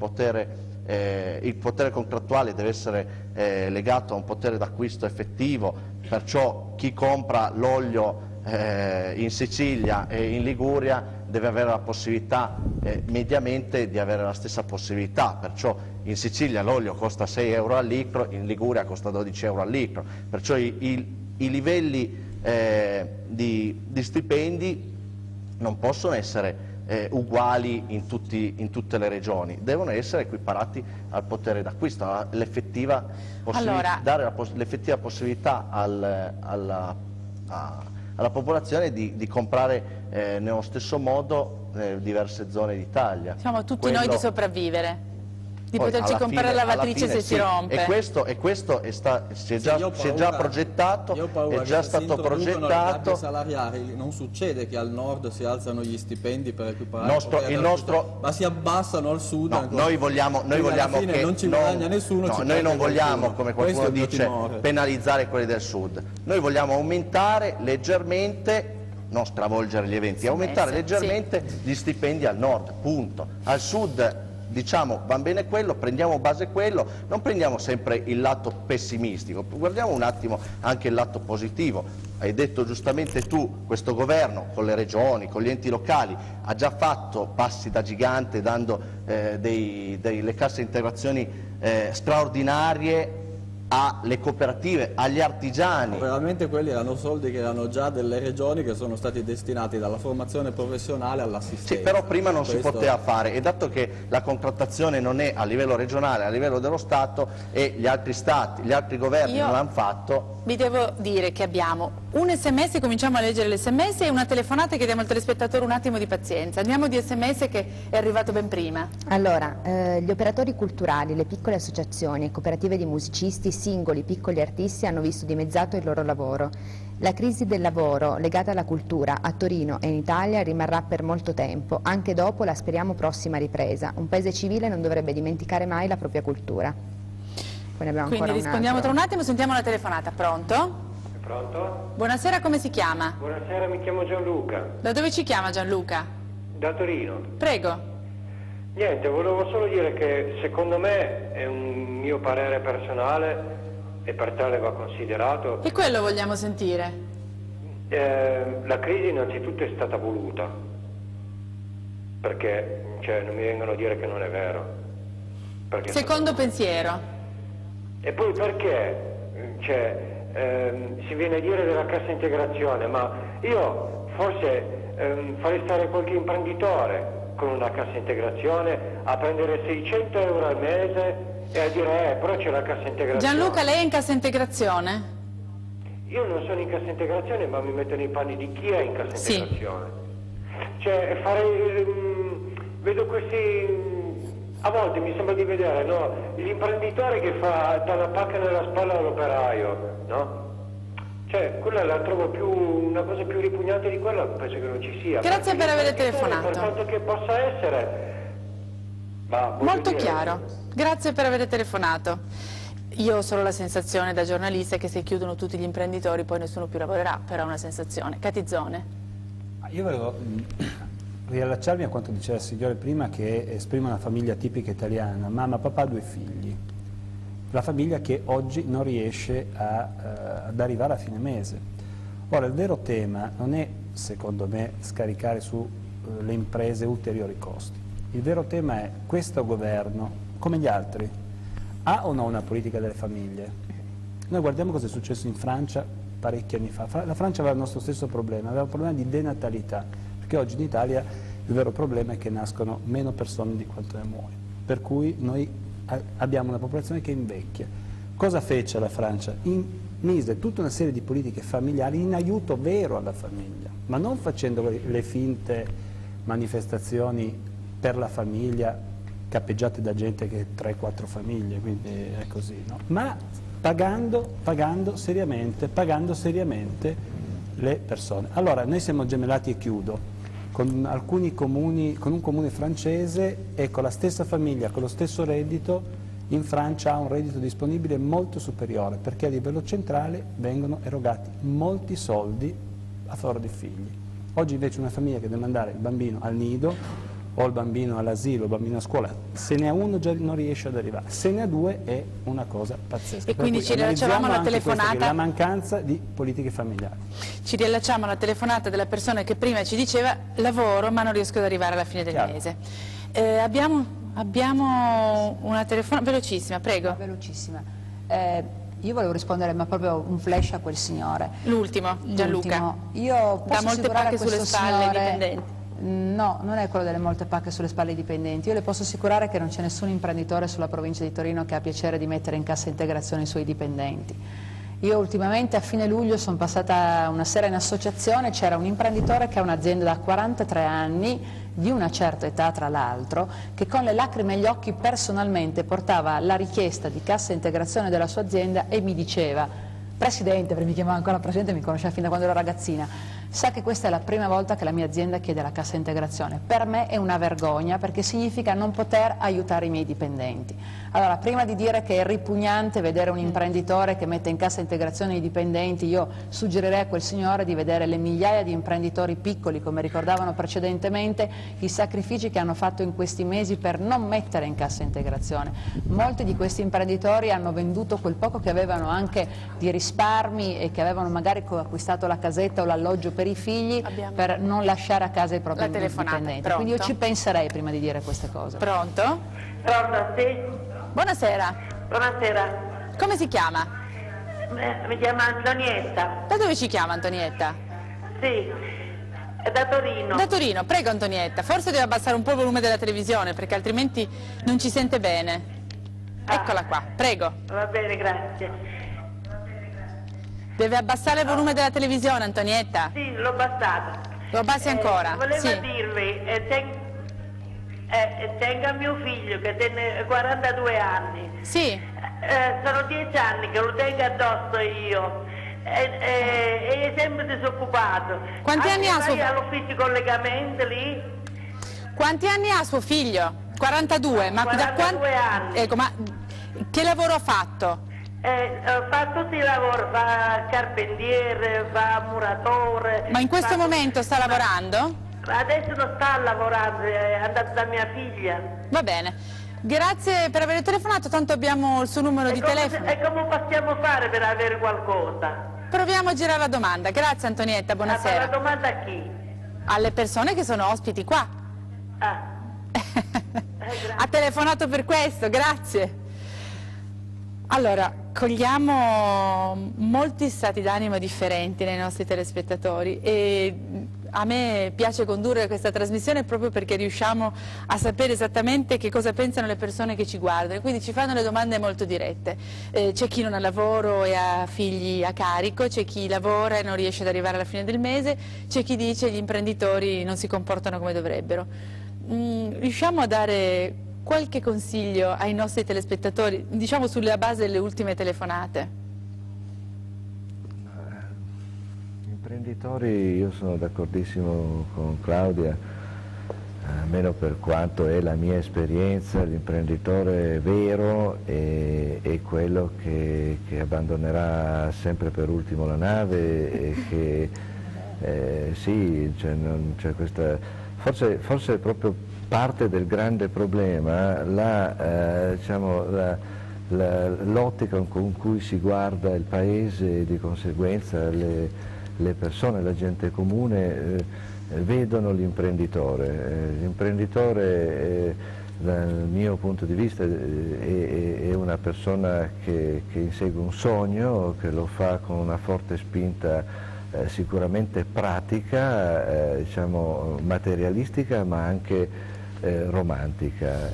potere contrattuale deve essere legato a un potere d'acquisto effettivo, perciò chi compra l'olio in Sicilia e in Liguria deve avere la possibilità mediamente di avere la stessa possibilità, perciò in Sicilia l'olio costa 6 euro al litro, in Liguria costa 12 euro al litro, perciò i livelli di stipendi non possono essere uguali in tutte le regioni, devono essere equiparati al potere d'acquisto, all'effettiva dare l'effettiva possibilità alla popolazione di comprare nello stesso modo diverse zone d'Italia. Siamo tutti noi di sopravvivere, di poterci comprare la lavatrice se si rompe. E questo si è già progettato, è già stato progettato. Salariali, non succede che al nord si alzano gli stipendi per equiparare ma si abbassano al sud. No, noi vogliamo che non ci guadagna nessuno. Noi non vogliamo, come qualcuno dice, penalizzare quelli del sud. Noi vogliamo aumentare leggermente, non stravolgere gli eventi, aumentare leggermente gli stipendi al nord, punto. Al sud diciamo va bene quello, prendiamo base quello, non prendiamo sempre il lato pessimistico, guardiamo un attimo anche il lato positivo. Hai detto giustamente tu, questo governo con le regioni, con gli enti locali ha già fatto passi da gigante dando delle casse integrazioni straordinarie alle cooperative, agli artigiani. Veramente quelli erano soldi che erano già delle regioni che sono stati destinati dalla formazione professionale all'assistenza. Sì, però prima non si poteva fare, e dato che la contrattazione non è a livello regionale, a livello dello Stato, e gli altri Stati, gli altri governi non l'hanno fatto. Vi devo dire che abbiamo un sms, cominciamo a leggere l'sms, e una telefonata, e chiediamo al telespettatore un attimo di pazienza. Andiamo di sms che è arrivato ben prima. Allora, gli operatori culturali, le piccole associazioni e cooperative di musicisti, singoli, piccoli artisti hanno visto dimezzato il loro lavoro. La crisi del lavoro legata alla cultura a Torino e in Italia rimarrà per molto tempo, anche dopo la speriamo prossima ripresa. Un paese civile non dovrebbe dimenticare mai la propria cultura. Quindi rispondiamo tra un attimo, sentiamo la telefonata. Pronto? Pronto? Buonasera, come si chiama? Buonasera, mi chiamo Gianluca. Da dove ci chiama Gianluca? Da Torino. Prego. Niente, volevo solo dire che secondo me è un mio parere personale e per tale va considerato. E quello vogliamo sentire. La crisi innanzitutto è stata voluta, perché non mi vengono a dire che non è vero. Secondo pensiero. E poi perché si viene a dire della cassa integrazione, ma io forse farei stare qualche imprenditore con una cassa integrazione a prendere 600 euro al mese e a dire però c'è la cassa integrazione. Gianluca, lei è in cassa integrazione? Io non sono in cassa integrazione, ma mi metto nei panni di chi è in cassa integrazione. Vedo questi, a volte mi sembra di vedere l'imprenditore che dà la pacca nella spalla all'operaio, no? Quella la trovo una cosa più ripugnante di quella, penso che non ci sia. Grazie per aver telefonato. Per quanto che possa essere. Molto chiaro. Grazie per aver telefonato. Io ho solo la sensazione da giornalista che se chiudono tutti gli imprenditori poi nessuno più lavorerà, però è una sensazione. Catizzone. Io volevo riallacciarmi a quanto diceva il signore prima, che esprime una famiglia tipica italiana, mamma, papà, 2 figli. La famiglia che oggi non riesce ad arrivare a fine mese. Ora, il vero tema non è, secondo me, scaricare su le imprese ulteriori costi. Il vero tema è: questo governo, come gli altri, ha o no una politica delle famiglie? Noi guardiamo cosa è successo in Francia parecchi anni fa. La Francia aveva il nostro stesso problema, aveva un problema di denatalità, perché oggi in Italia il vero problema è che nascono meno persone di quanto ne muoiono, per cui noi abbiamo una popolazione che invecchia. Cosa fece la Francia? Mise tutta una serie di politiche familiari in aiuto vero alla famiglia, ma non facendo le finte manifestazioni per la famiglia cappeggiate da gente che ha 3-4 famiglie, quindi è così, no? Ma pagando seriamente le persone. Allora, noi siamo gemellati, e chiudo, con alcuni comuni, con un comune francese, e con la stessa famiglia, con lo stesso reddito. In Francia ha un reddito disponibile molto superiore, perché a livello centrale vengono erogati molti soldi a favore dei figli. Oggi invece una famiglia che deve mandare il bambino al nido, o il bambino all'asilo, il bambino a scuola, se ne ha uno già non riesce ad arrivare, se ne ha due è una cosa pazzesca. E quindi ci riallacciamo alla telefonata, la mancanza di politiche familiari. Ci riallacciamo alla telefonata della persona che prima ci diceva: lavoro ma non riesco ad arrivare alla fine del mese. Abbiamo una telefonata velocissima, prego. Velocissima. Io volevo rispondere, ma proprio un flash a quel signore. L'ultimo, Gianluca. Io da molte pacche sulle spalle ai dipendenti. No, non è quello delle molte pacche sulle spalle ai dipendenti. Io le posso assicurare che non c'è nessun imprenditore sulla provincia di Torino che ha piacere di mettere in cassa integrazione i suoi dipendenti. Io ultimamente a fine luglio sono passata una sera in associazione, c'era un imprenditore che ha un'azienda da 43 anni, di una certa età tra l'altro, che con le lacrime agli occhi personalmente portava la richiesta di cassa integrazione della sua azienda e mi diceva: Presidente, perché mi chiamava ancora Presidente, mi conosceva fin da quando ero ragazzina, sa che questa è la prima volta che la mia azienda chiede la cassa integrazione. Per me è una vergogna, perché significa non poter aiutare i miei dipendenti. Allora, prima di dire che è ripugnante vedere un imprenditore che mette in cassa integrazione i dipendenti, io suggerirei a quel signore di vedere le migliaia di imprenditori piccoli, come ricordavano precedentemente, i sacrifici che hanno fatto in questi mesi per non mettere in cassa integrazione. Molti di questi imprenditori hanno venduto quel poco che avevano anche di risparmi e che avevano magari acquistato la casetta o l'alloggio per i figli per non lasciare a casa i propri dipendenti. Pronto? Quindi io ci penserei prima di dire queste cose. Pronto? Pronto, sì? Buonasera. Buonasera. Come si chiama? Mi chiamo Antonietta. Da dove ci chiama Antonietta? Sì, è da Torino. Da Torino, prego Antonietta. Forse deve abbassare un po' il volume della televisione, perché altrimenti non ci sente bene. Eccola qua, prego. Va bene, grazie. Deve abbassare il volume della televisione, Antonietta. Sì, l'ho abbassato. Lo abbassi ancora? Volevo sì. dirvi, tenga mio figlio che tiene 42 anni. Sì. Sono 10 anni che lo tengo addosso io. È sempre disoccupato. Quanti anni ha suo figlio? All'ufficio collegamento lì. Quanti anni ha suo figlio? 42. Ma 42 anni. Ecco, ma che lavoro ha fatto? Fa tutti i lavori, fa carpentiere, fa muratore. Ma in questo momento sta lavorando? Adesso non sta lavorando, è andato da mia figlia. Va bene, grazie per aver telefonato, tanto abbiamo il suo numero di telefono. E come possiamo fare per avere qualcosa? Proviamo a girare la domanda. Grazie Antonietta, buonasera. La domanda a chi? Alle persone che sono ospiti qua. Ha telefonato per questo, grazie. Allora, cogliamo molti stati d'animo differenti nei nostri telespettatori e a me piace condurre questa trasmissione proprio perché riusciamo a sapere esattamente che cosa pensano le persone che ci guardano, quindi ci fanno le domande molto dirette. C'è chi non ha lavoro e ha figli a carico, c'è chi lavora e non riesce ad arrivare alla fine del mese, c'è chi dice che gli imprenditori non si comportano come dovrebbero. Riusciamo a dare qualche consiglio ai nostri telespettatori, diciamo sulla base delle ultime telefonate? Imprenditori, io sono d'accordissimo con Claudia, almeno per quanto è la mia esperienza. L'imprenditore vero è quello che abbandonerà sempre per ultimo la nave e che sì, c'è questa, forse è proprio parte del grande problema l'ottica con cui si guarda il paese e di conseguenza le persone, la gente comune. vedono l'imprenditore. L'imprenditore, dal mio punto di vista, è una persona che insegue un sogno, che lo fa con una forte spinta sicuramente pratica, diciamo materialistica, ma anche romantica.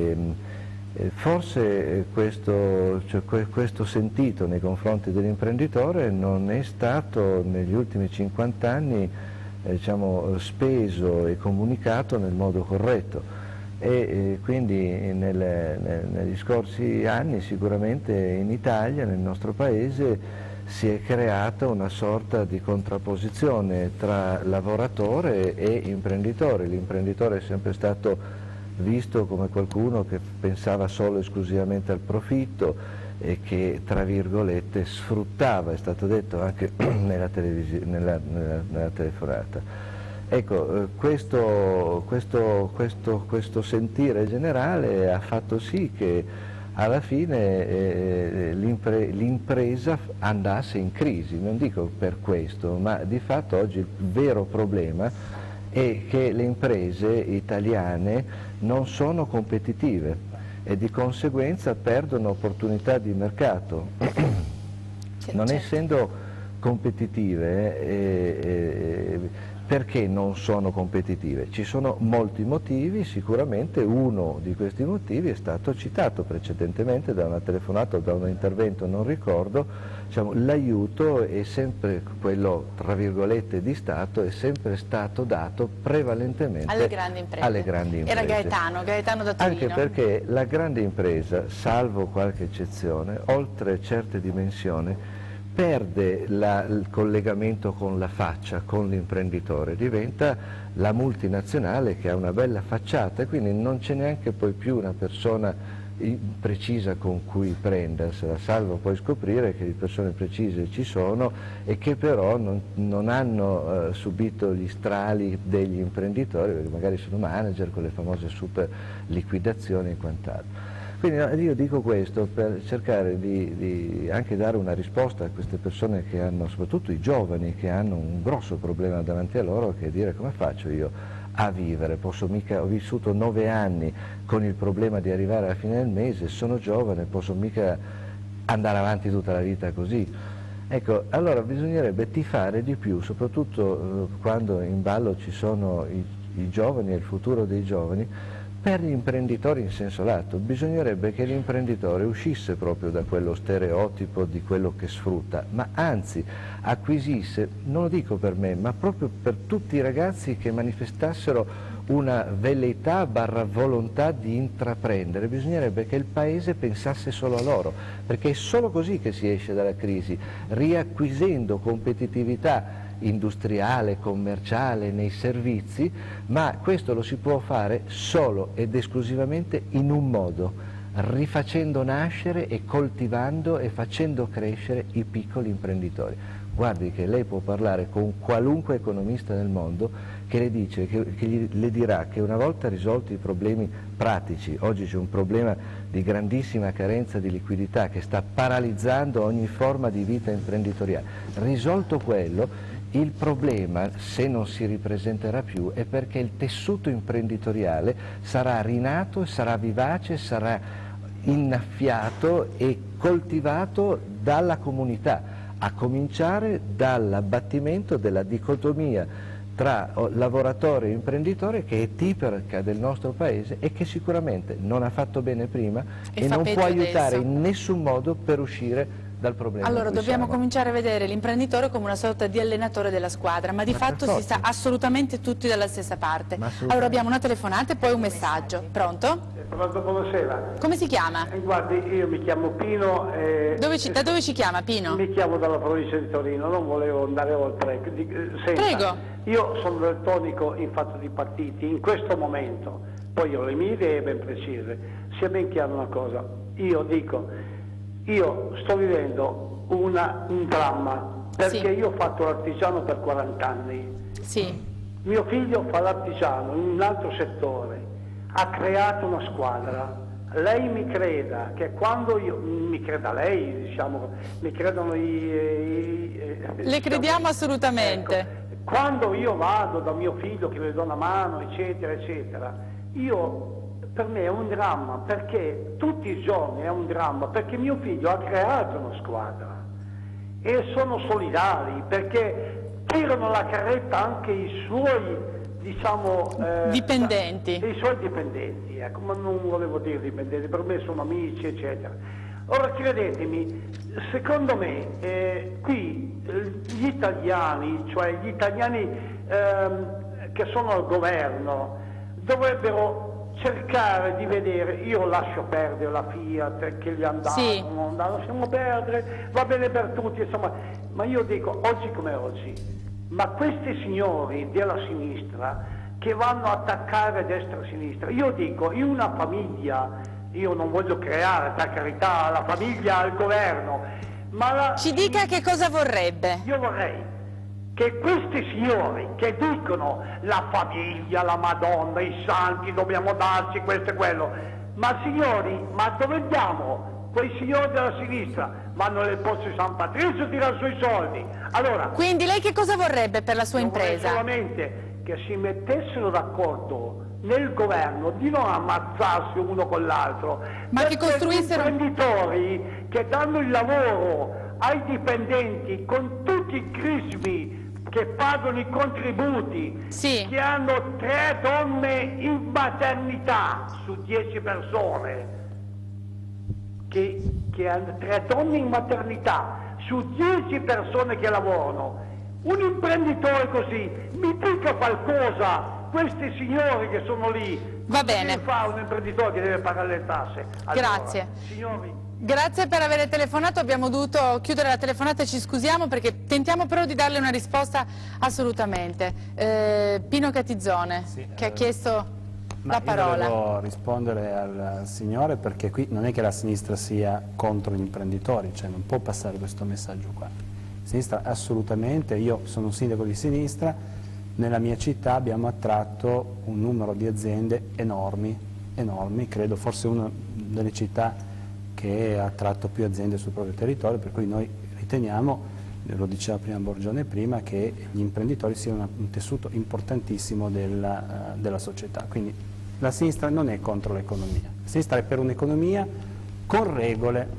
Forse questo sentito nei confronti dell'imprenditore non è stato negli ultimi 50 anni diciamo, speso e comunicato nel modo corretto, e quindi negli scorsi anni sicuramente in Italia, nel nostro paese, si è creata una sorta di contrapposizione tra lavoratore e imprenditore. L'imprenditore è sempre stato visto come qualcuno che pensava solo e esclusivamente al profitto e che, tra virgolette, sfruttava, è stato detto anche nella telefonata. Ecco, questo sentire generale ha fatto sì che alla fine l'impresa andasse in crisi. Non dico per questo, ma di fatto oggi il vero problema è che le imprese italiane non sono competitive e di conseguenza perdono opportunità di mercato. Non essendo competitive, perché non sono competitive? Ci sono molti motivi, sicuramente uno di questi motivi è stato citato precedentemente da una telefonata o da un intervento, non ricordo. Diciamo, l'aiuto è sempre quello, tra virgolette, di Stato, è sempre stato dato prevalentemente alle grandi imprese. Era Gaetano da Torino. Anche perché la grande impresa, salvo qualche eccezione, oltre certe dimensioni, perde il collegamento con la faccia, con l'imprenditore, diventa la multinazionale che ha una bella facciata e quindi non c'è neanche poi più una persona precisa con cui prendersela, salvo poi scoprire che le persone precise ci sono e che però non hanno subito gli strali degli imprenditori, perché magari sono manager con le famose super liquidazioni e quant'altro. Quindi io dico questo per cercare di anche dare una risposta a queste persone che hanno, soprattutto i giovani, che hanno un grosso problema davanti a loro, che è dire: come faccio io a vivere? Ho vissuto 9 anni con il problema di arrivare alla fine del mese, sono giovane, posso mica andare avanti tutta la vita così. Ecco, allora bisognerebbe tifare di più, soprattutto quando in ballo ci sono i giovani e il futuro dei giovani, per gli imprenditori in senso lato. Bisognerebbe che l'imprenditore uscisse proprio da quello stereotipo di quello che sfrutta, ma anzi acquisisse, non lo dico per me, ma proprio per tutti i ragazzi che manifestassero una velleità barra volontà di intraprendere. Bisognerebbe che il Paese pensasse solo a loro, perché è solo così che si esce dalla crisi, riacquisendo competitività industriale, commerciale, nei servizi, ma questo lo si può fare solo ed esclusivamente in un modo: rifacendo nascere e coltivando e facendo crescere i piccoli imprenditori. Guardi che lei può parlare con qualunque economista del mondo che le dice, che le dirà che una volta risolti i problemi pratici, oggi c'è un problema di grandissima carenza di liquidità che sta paralizzando ogni forma di vita imprenditoriale, risolto quello, il problema, se non si ripresenterà più, è perché il tessuto imprenditoriale sarà rinato, sarà vivace, sarà innaffiato e coltivato dalla comunità, a cominciare dall'abbattimento della dicotomia tra lavoratore e imprenditore, che è tipica del nostro Paese e che sicuramente non ha fatto bene prima e non può aiutare in nessun modo per uscire dal problema. Allora dobbiamo cominciare a vedere l'imprenditore come una sorta di allenatore della squadra, ma di fatto si sta assolutamente tutti dalla stessa parte. Allora abbiamo una telefonata e poi un messaggio. Pronto? Pronto, buonasera. Come si chiama? Guardi, io mi chiamo Pino. Da dove ci chiama, Pino? Mi chiamo dalla provincia di Torino, non volevo andare oltre. Senta, prego. Io sono daltonico in fatto di partiti, in questo momento, poi ho le mie idee ben precise. Sia ben chiaro una cosa, io sto vivendo un dramma, perché io ho fatto l'artigiano per 40 anni. Sì. Mio figlio fa l'artigiano in un altro settore, ha creato una squadra, lei mi creda che quando io, mi creda lei, diciamo, mi credono le crediamo assolutamente. Ecco, quando io vado da mio figlio che mi do una mano, eccetera, eccetera, per me è un dramma, perché tutti i giorni è un dramma, perché mio figlio ha creato una squadra e sono solidari, perché tirano la carretta anche i suoi, diciamo, dipendenti. I suoi dipendenti, ecco, ma non volevo dire dipendenti, per me sono amici, eccetera. Ora credetemi, secondo me qui gli italiani, cioè gli italiani che sono al governo, dovrebbero cercare di vedere, io lascio perdere la Fiat, che gli andavano, sì, non andavano, lasciamo perdere, va bene per tutti, insomma, ma io dico, oggi come oggi, ma questi signori della sinistra che vanno a attaccare destra e sinistra, io dico, in una famiglia, io non voglio creare, per carità, la famiglia al governo, ma ci dica che cosa vorrebbe. Io vorrei che questi signori che dicono la famiglia, la Madonna, i santi, dobbiamo darci questo e quello, ma signori, ma dove andiamo? Quei signori della sinistra vanno nel posto di San Patrizio e tirano sui soldi. Allora, quindi lei che cosa vorrebbe per la sua impresa? Solamente che si mettessero d'accordo nel governo di non ammazzarsi uno con l'altro, ma che costruissero gli imprenditori che danno il lavoro ai dipendenti con tutti i crismi, che pagano i contributi, sì, che hanno 3 donne in maternità su 10 persone, che hanno 3 donne in maternità su 10 persone che lavorano. Un imprenditore così mi dica qualcosa, questi signori che sono lì. Va bene. Che fa un imprenditore che deve pagare le tasse? Allora, grazie. Signori, grazie per aver telefonato, abbiamo dovuto chiudere la telefonata e ci scusiamo perché tentiamo però di darle una risposta assolutamente. Pino Catizzone, sì, che ha chiesto la parola. Io volevo rispondere al signore perché qui non è che la sinistra sia contro gli imprenditori, cioè non può passare questo messaggio qua. La sinistra assolutamente, io sono un sindaco di sinistra, nella mia città abbiamo attratto un numero di aziende enormi, credo forse una delle città che ha attratto più aziende sul proprio territorio, per cui noi riteniamo, lo diceva prima Borgione prima, che gli imprenditori siano un tessuto importantissimo della società. Quindi la sinistra non è contro l'economia, la sinistra è per un'economia con regole,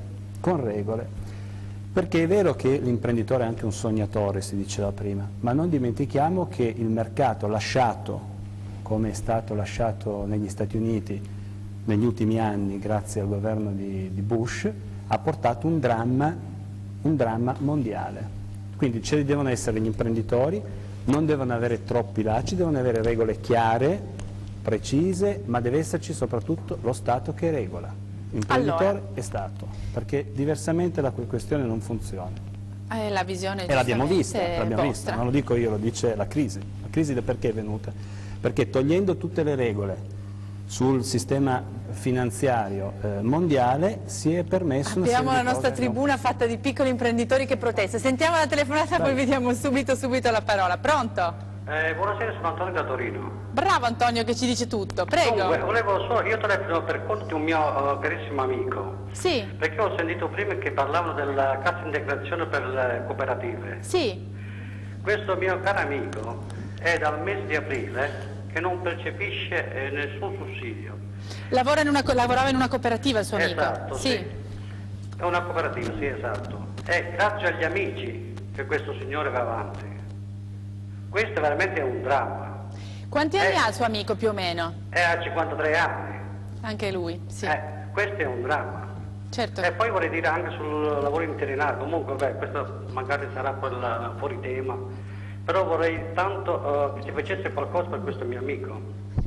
perché è vero che l'imprenditore è anche un sognatore, si diceva prima, ma non dimentichiamo che il mercato lasciato, come è stato lasciato negli Stati Uniti negli ultimi anni grazie al governo di Bush, ha portato un dramma mondiale. Quindi ci devono essere gli imprenditori, non devono avere troppi lacci, devono avere regole chiare, precise, ma deve esserci soprattutto lo Stato che regola. Imprenditore e Stato, perché diversamente la questione non funziona. La visione e l'abbiamo vista, non lo dico io, lo dice la crisi. La crisi perché è venuta? Perché togliendo tutte le regole sul sistema finanziario mondiale si è permesso abbiamo la nostra tribuna fatta di piccoli imprenditori che protestano. Sentiamo la telefonata, poi vediamo subito la parola. Pronto? Buonasera, sono Antonio da Torino. Bravo Antonio che ci dice tutto, prego. Io telefono per conto di un mio carissimo amico. Sì. Perché ho sentito prima che parlavano della cassa integrazione per le cooperative. Sì. Questo mio caro amico è dal mese di aprile che non percepisce nessun sussidio. Lavorava in una cooperativa il suo amico? Esatto, sì. È una cooperativa, sì, esatto. E grazie agli amici che questo signore va avanti. Questo veramente è un dramma. Quanti anni ha il suo amico più o meno? Ha 53 anni. Anche lui, sì. Questo è un dramma. Certo. E poi vorrei dire anche sul lavoro interinato, comunque questo magari sarà fuori tema, però vorrei tanto che si facesse qualcosa per questo mio amico.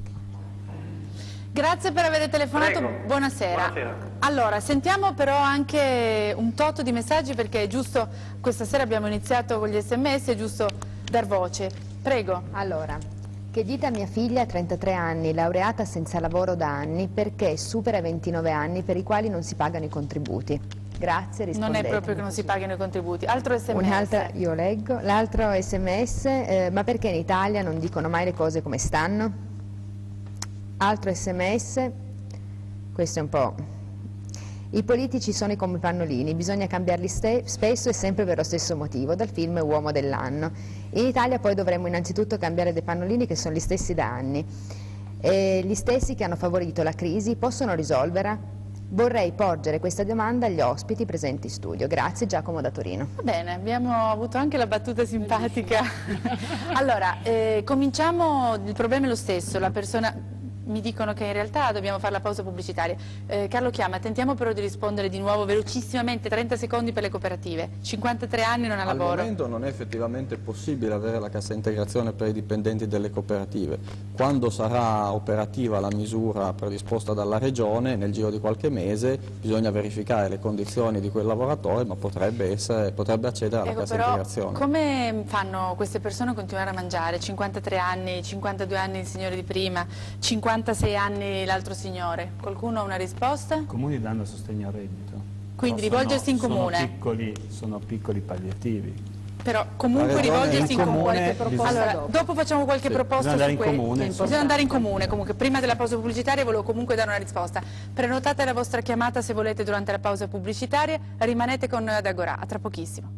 Grazie per aver telefonato, buonasera. Allora, sentiamo però anche un tot di messaggi perché è giusto, questa sera abbiamo iniziato con gli SMS, è giusto dar voce. Prego. Allora, che dite a mia figlia, 33 anni, laureata senza lavoro da anni, perché supera i 29 anni per i quali non si pagano i contributi. Grazie, rispondete. Non è proprio che non si paghino i contributi. Altro SMS. Un'altra, io leggo. L'altro SMS, ma perché in Italia non dicono mai le cose come stanno? Altro SMS, questo è un po'... I politici sono come i pannolini, bisogna cambiarli spesso e sempre per lo stesso motivo, dal film Uomo dell'anno. In Italia poi dovremmo innanzitutto cambiare dei pannolini che sono gli stessi da anni. E gli stessi che hanno favorito la crisi possono risolverla? Vorrei porgere questa domanda agli ospiti presenti in studio. Grazie, Giacomo da Torino. Va bene, abbiamo avuto anche la battuta simpatica. Allora, cominciamo, il problema è lo stesso, la persona... Mi dicono che in realtà dobbiamo fare la pausa pubblicitaria. Carlo chiama, tentiamo però di rispondere di nuovo velocissimamente, 30 secondi per le cooperative. 53 anni non ha lavoro. Al momento non è effettivamente possibile avere la cassa integrazione per i dipendenti delle cooperative. Quando sarà operativa la misura predisposta dalla Regione, nel giro di qualche mese, bisogna verificare le condizioni di quel lavoratore, ma potrebbe accedere alla cassa integrazione. Come fanno queste persone a continuare a mangiare? 53 anni, 52 anni il signore di prima, 56 anni l'altro signore. Qualcuno ha una risposta? I comuni danno sostegno al reddito. Quindi rivolgersi in comune? Sono piccoli palliativi. Però comunque rivolgersi in comune. Allora, dopo facciamo qualche proposta su questo. Bisogna andare in comune. Comunque prima della pausa pubblicitaria volevo comunque dare una risposta. Prenotate la vostra chiamata se volete durante la pausa pubblicitaria, rimanete con noi ad Agorà, a tra pochissimo.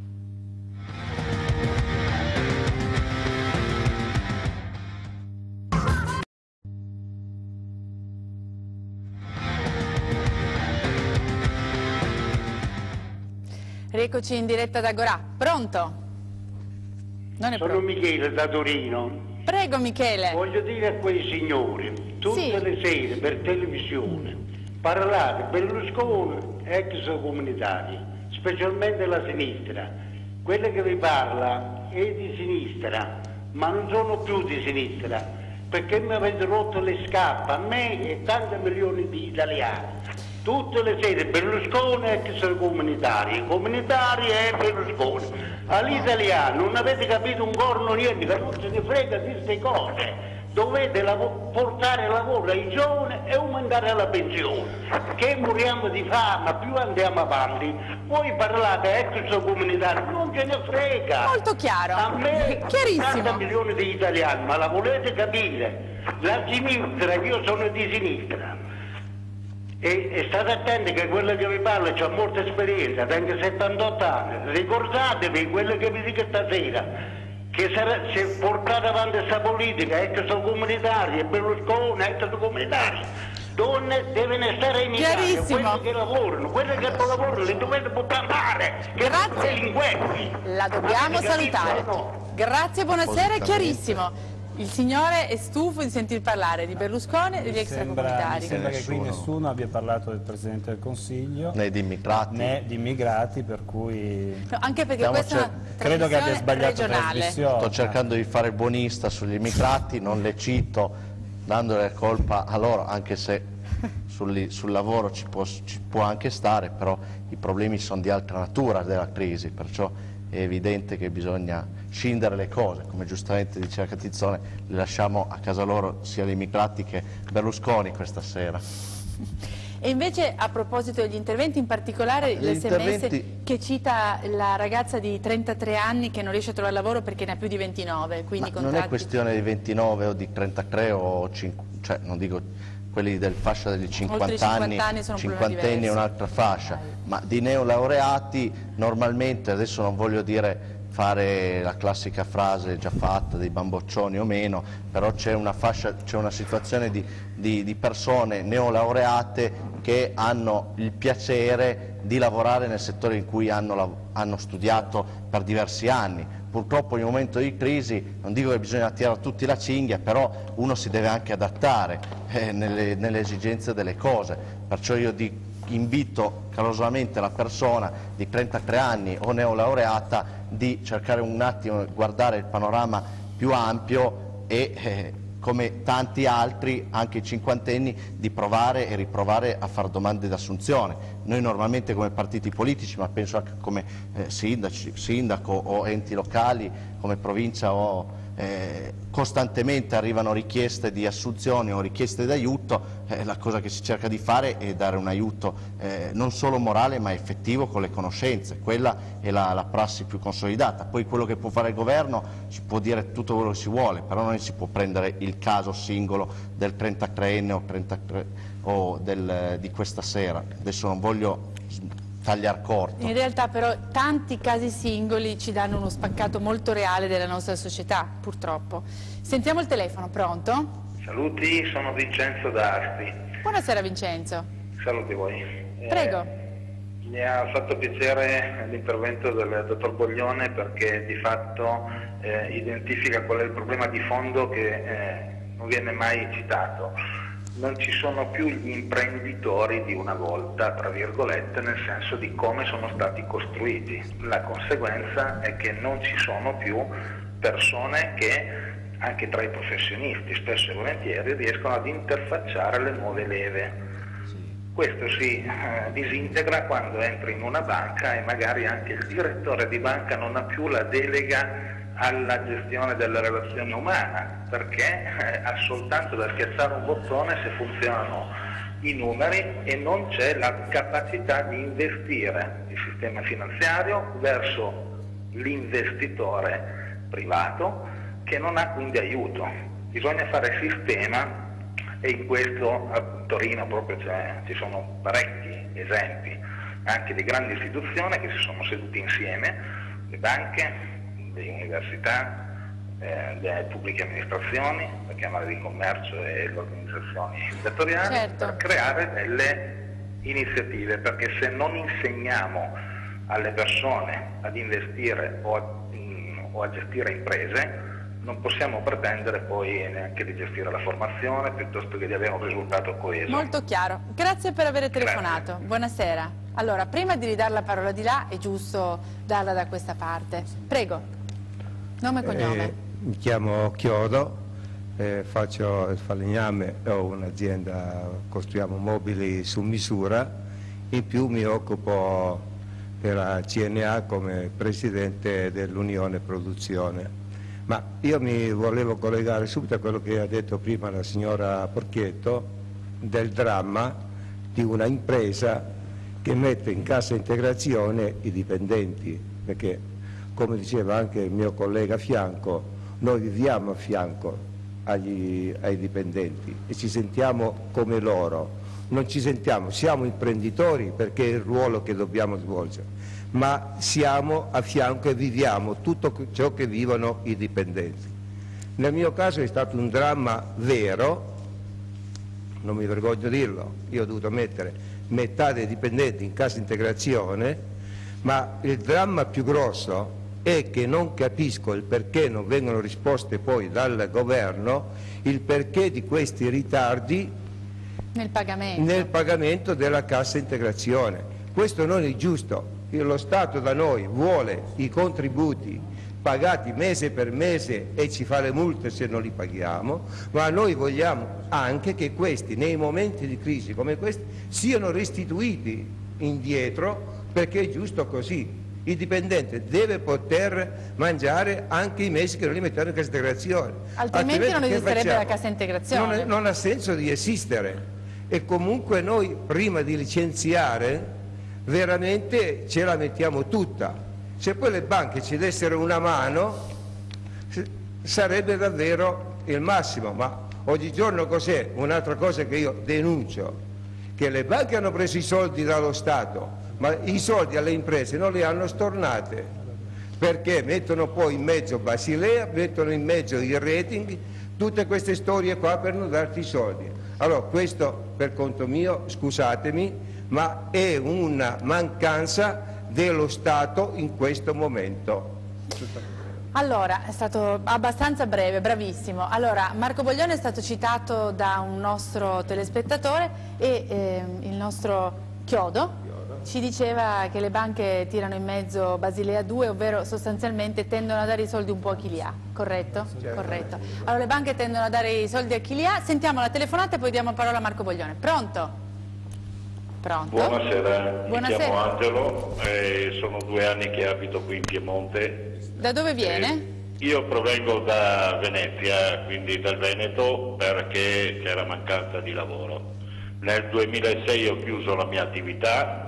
Rieccoci in diretta da Agorà. Pronto? Non è Sono Michele da Torino. Prego Michele. Voglio dire a quei signori, tutte le sere per televisione, parlate Berlusconi extracomunitari, specialmente la sinistra. Quella che vi parla è di sinistra, ma non sono più di sinistra, perché mi avete rotto le scarpe a me e tanti milioni di italiani. Tutte le sere Berlusconi extracomunitari, comunitari e Berlusconi. All'italiano non avete capito un corno niente, che non se ne frega di queste cose. Dovete portare lavoro ai giovani e aumentare la pensione. Che moriamo di fame, più andiamo avanti. Voi parlate extracomunitari, non ce ne frega. Molto chiaro. A me, chiarissimo. 80 milioni di italiani, ma la volete capire? La sinistra, io sono di sinistra. E state attenti che quello che vi parla c'ha molta esperienza, tengo 78 anni. Ricordatevi quello che vi dico stasera, che se portate avanti questa politica extracomunitaria e Berlusconi extracomunitari, donne devono stare in Italia, quelli che lavorano, quelli che non lavorano li dovete buttare a mare, che sono delinquenti. La dobbiamo salutare. Grazie, buonasera, è chiarissimo. Il signore è stufo di sentir parlare di Berlusconi e degli extracomunitari. Mi sembra che qui nessuno abbia parlato del Presidente del Consiglio. Né di immigrati. Né di immigrati, per cui... No, anche perché questa è una credo che abbia sbagliato trasmissione. Sto cercando di fare il buonista sugli immigrati, non le cito, dandole colpa a loro, anche se sul lavoro ci può anche stare, però i problemi sono di altra natura della crisi, perciò è evidente che bisogna scindere le cose, come giustamente diceva Catizzone, le lasciamo a casa loro sia gli immigrati che Berlusconi questa sera. E invece a proposito degli interventi, in particolare l'SMS che cita la ragazza di 33 anni che non riesce a trovare lavoro perché ne ha più di 29, quindi non è questione di 29 o di 33 o 5, cioè non dico quelli del fascia degli 50 anni, cinquantenni è un'altra fascia, ma di neolaureati normalmente, adesso non voglio dire fare la classica frase già fatta dei bamboccioni o meno, però c'è una situazione di persone neolaureate che hanno il piacere di lavorare nel settore in cui hanno studiato per diversi anni. Purtroppo in un momento di crisi, non dico che bisogna tirare tutti la cinghia, però uno si deve anche adattare nelle esigenze delle cose, perciò io invito calorosamente la persona di 33 anni o neolaureata di cercare un attimo di guardare il panorama più ampio e come tanti altri, anche i cinquantenni, di provare e riprovare a fare domande d'assunzione. Noi normalmente come partiti politici, ma penso anche come sindaco o enti locali, come provincia costantemente arrivano richieste di assunzioni o richieste d'aiuto, la cosa che si cerca di fare è dare un aiuto non solo morale ma effettivo con le conoscenze, quella è la prassi più consolidata. Poi quello che può fare il governo si può dire tutto quello che si vuole, però non si può prendere il caso singolo del 33enne o o di questa sera. Adesso non voglio tagliar corto. In realtà però tanti casi singoli ci danno uno spaccato molto reale della nostra società, purtroppo. Sentiamo il telefono, pronto? Saluti, sono Vincenzo da Asti. Buonasera Vincenzo. Saluti voi. Prego. Mi ha fatto piacere l'intervento del dottor Boglione perché di fatto identifica qual è il problema di fondo che non viene mai citato. Non ci sono più gli imprenditori di una volta, tra virgolette, nel senso di come sono stati costruiti. La conseguenza è che non ci sono più persone che, anche tra i professionisti, spesso e volentieri, riescono ad interfacciare le nuove leve. Questo si disintegra quando entri in una banca e magari anche il direttore di banca non ha più la delega alla gestione della relazione umana, perché ha soltanto da schiacciare un bottone se funzionano i numeri e non c'è la capacità di investire il sistema finanziario verso l'investitore privato che non ha quindi aiuto. Bisogna fare sistema e in questo a Torino proprio ci sono parecchi esempi anche di grandi istituzioni che si sono sedute insieme, le banche, le università, le pubbliche amministrazioni, la Camera di Commercio e le organizzazioni datoriali, per creare delle iniziative, perché se non insegniamo alle persone ad investire o a gestire imprese, non possiamo pretendere poi neanche di gestire la formazione piuttosto che di avere un risultato coeso. Molto chiaro. Grazie per aver telefonato. Grazie. Buonasera. Allora, prima di ridare la parola di là è giusto darla da questa parte. Prego. Nome e cognome? Mi chiamo Chiodo, faccio il falegname, ho un'azienda, costruiamo mobili su misura, in più mi occupo della CNA come presidente dell'Unione Produzione. Ma io mi volevo collegare subito a quello che ha detto prima la signora Porchietto del dramma di una impresa che mette in cassa integrazione i dipendenti, perché come diceva anche il mio collega a fianco, noi viviamo a fianco ai dipendenti e ci sentiamo come loro, non ci sentiamo, siamo imprenditori perché è il ruolo che dobbiamo svolgere, ma siamo a fianco e viviamo tutto ciò che vivono i dipendenti. Nel mio caso è stato un dramma vero, non mi vergogno di dirlo, io ho dovuto mettere metà dei dipendenti in cassa integrazione, ma il dramma più grosso è che non capisco il perché non vengono risposte poi dal governo, il perché di questi ritardi nel pagamento della cassa integrazione. Questo non è giusto. Lo Stato da noi vuole i contributi pagati mese per mese e ci fa le multe se non li paghiamo, ma noi vogliamo anche che questi, nei momenti di crisi come questi, siano restituiti indietro, perché è giusto così. Il dipendente deve poter mangiare anche i mesi che non li mettono in cassa integrazione. Altrimenti non esisterebbe la cassa integrazione. Non ha senso di esistere. E comunque noi prima di licenziare veramente ce la mettiamo tutta. Se poi le banche ci dessero una mano sarebbe davvero il massimo. Ma oggigiorno cos'è? Un'altra cosa che io denuncio, che le banche hanno preso i soldi dallo Stato, ma i soldi alle imprese non li hanno stornate, perché mettono poi in mezzo Basilea, mettono in mezzo il rating, tutte queste storie qua per non darti i soldi. Allora questo per conto mio, scusatemi, ma è una mancanza dello Stato in questo momento. Allora, è stato abbastanza breve, bravissimo. Allora, Marco Boglione è stato citato da un nostro telespettatore e il nostro Chiodo ci diceva che le banche tirano in mezzo Basilea 2, ovvero sostanzialmente tendono a dare i soldi un po' a chi li ha, corretto? Certo. Corretto. Allora le banche tendono a dare i soldi a chi li ha. Sentiamo la telefonata e poi diamo parola a Marco Boglione. Pronto? Pronto? Buonasera, Buonasera. Mi chiamo Angelo e sono 2 anni che abito qui in Piemonte. Da dove viene? Io provengo da Venezia, quindi dal Veneto, perché c'era mancanza di lavoro. Nel 2006 ho chiuso la mia attività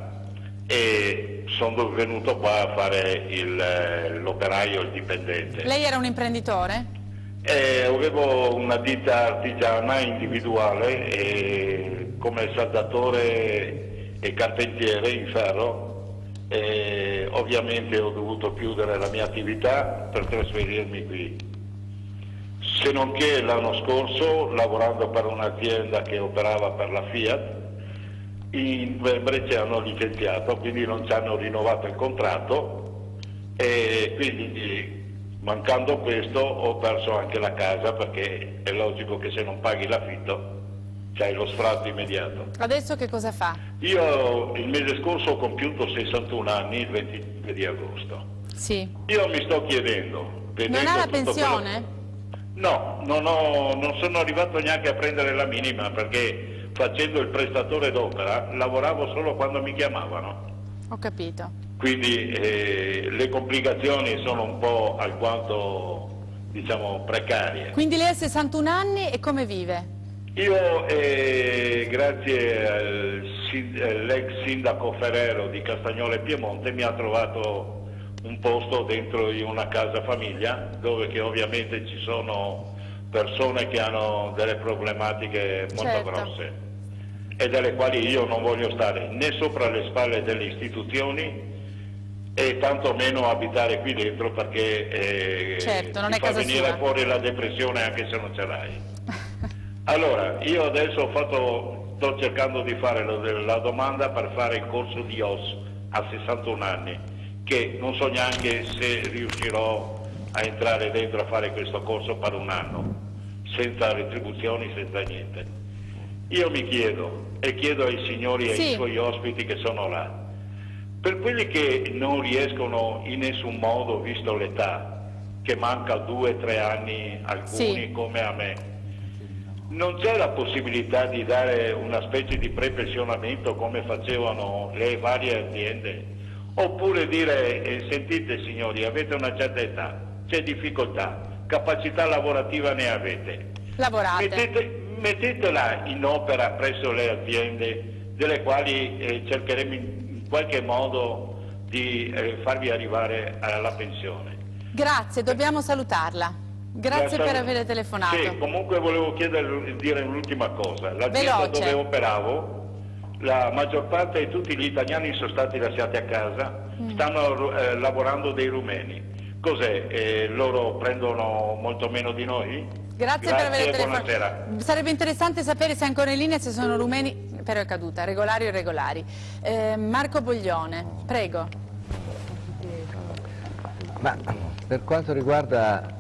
e sono venuto qua a fare l'operaio, il dipendente. Lei era un imprenditore? Avevo una ditta artigiana individuale e come saldatore e carpentiere in ferro, e ovviamente ho dovuto chiudere la mia attività per trasferirmi qui. Se non che l'anno scorso, lavorando per un'azienda che operava per la Fiat, in novembre ci hanno licenziato, quindi non ci hanno rinnovato il contratto e quindi mancando questo ho perso anche la casa, perché è logico che se non paghi l'affitto c'hai lo sfratto immediato. Adesso che cosa fa? Io il mese scorso ho compiuto 61 anni, il 22 di agosto. Sì. Io mi sto chiedendo... Non ha la pensione? No, non sono arrivato neanche a prendere la minima, perché facendo il prestatore d'opera lavoravo solo quando mi chiamavano. Ho capito. Quindi le complicazioni sono un po' alquanto, diciamo, precarie. Quindi lei ha 61 anni e come vive? Io, grazie all'ex sindaco Ferrero di Castagnola e Piemonte, mi ha trovato un posto dentro in una casa famiglia, dove che ovviamente ci sono persone che hanno delle problematiche molto grosse e delle quali io non voglio stare né sopra le spalle delle istituzioni e tantomeno abitare qui dentro, perché non è ti fa casa venire sua. fuori la depressione anche se non ce l'hai. Allora, io adesso sto cercando di fare la domanda per fare il corso di OS a 61 anni, che non so neanche se riuscirò a entrare dentro a fare questo corso per un anno, senza retribuzioni, senza niente. Io mi chiedo, e chiedo ai signori e ai suoi ospiti che sono là, per quelli che non riescono in nessun modo, visto l'età, che manca 2-3 anni alcuni come a me, non c'è la possibilità di dare una specie di prepensionamento come facevano le varie aziende? Oppure dire, sentite signori, avete una certa età, c'è difficoltà, capacità lavorativa ne avete. Lavorate. Mettetela in opera presso le aziende, delle quali cercheremo in qualche modo di farvi arrivare alla pensione. Grazie, dobbiamo salutarla. Grazie per aver telefonato. Sì, comunque volevo dire un'ultima cosa. L'azienda dove operavo, la maggior parte di tutti gli italiani sono stati lasciati a casa, stanno lavorando dei rumeni. Cos'è? Loro prendono molto meno di noi? Grazie per aver telefonato. Buonasera. Sarebbe interessante sapere se è ancora in linea, se sono rumeni, però è caduta, regolari o irregolari. Marco Boglione, prego. Ma per quanto riguarda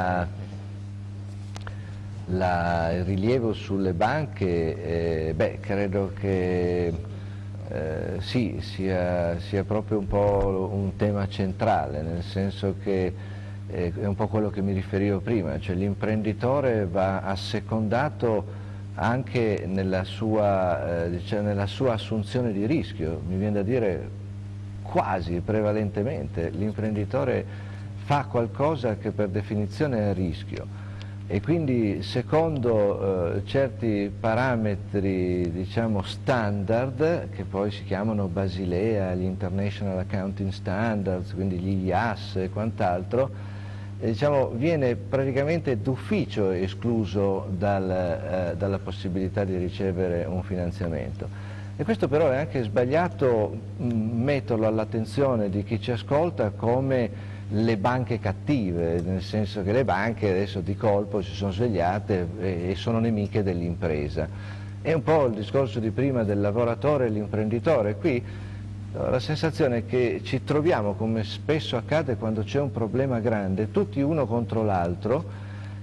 il rilievo sulle banche, credo che sì, sia proprio un po' un tema centrale, nel senso che è un po' quello che mi riferivo prima, cioè l'imprenditore va assecondato anche nella sua assunzione di rischio, mi viene da dire quasi prevalentemente. L'imprenditore fa qualcosa che per definizione è a rischio e quindi secondo certi parametri, diciamo, standard, che poi si chiamano Basilea, gli International Accounting Standards, quindi gli IAS e quant'altro, diciamo, viene praticamente d'ufficio escluso dalla possibilità di ricevere un finanziamento. E questo però è anche sbagliato metterlo all'attenzione di chi ci ascolta come le banche cattive, nel senso che le banche adesso di colpo si sono svegliate e sono nemiche dell'impresa. È un po' il discorso di prima del lavoratore e l'imprenditore. Qui la sensazione è che ci troviamo, come spesso accade quando c'è un problema grande, tutti uno contro l'altro,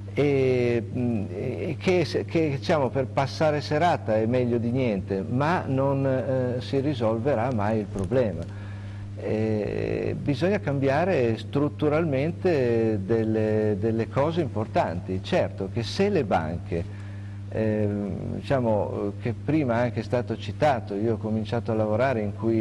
e che diciamo, per passare serata è meglio di niente, ma non si risolverà mai il problema. Bisogna cambiare strutturalmente delle cose importanti. Certo che se le banche, diciamo, che prima è anche stato citato, io ho cominciato a lavorare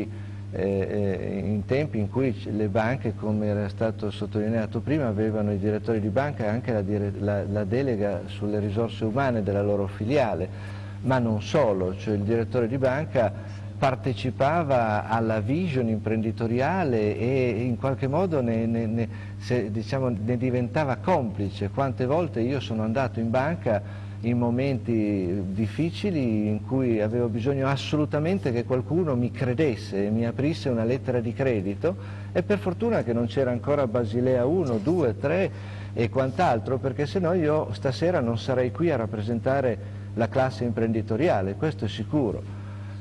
in tempi in cui le banche, come era stato sottolineato prima, avevano i direttori di banca e anche la delega sulle risorse umane della loro filiale, ma non solo, cioè il direttore di banca partecipava alla vision imprenditoriale e in qualche modo ne diventava complice. Quante volte io sono andato in banca in momenti difficili in cui avevo bisogno assolutamente che qualcuno mi credesse e mi aprisse una lettera di credito, e per fortuna che non c'era ancora Basilea 1, 2, 3 e quant'altro, perché sennò io stasera non sarei qui a rappresentare la classe imprenditoriale, questo è sicuro.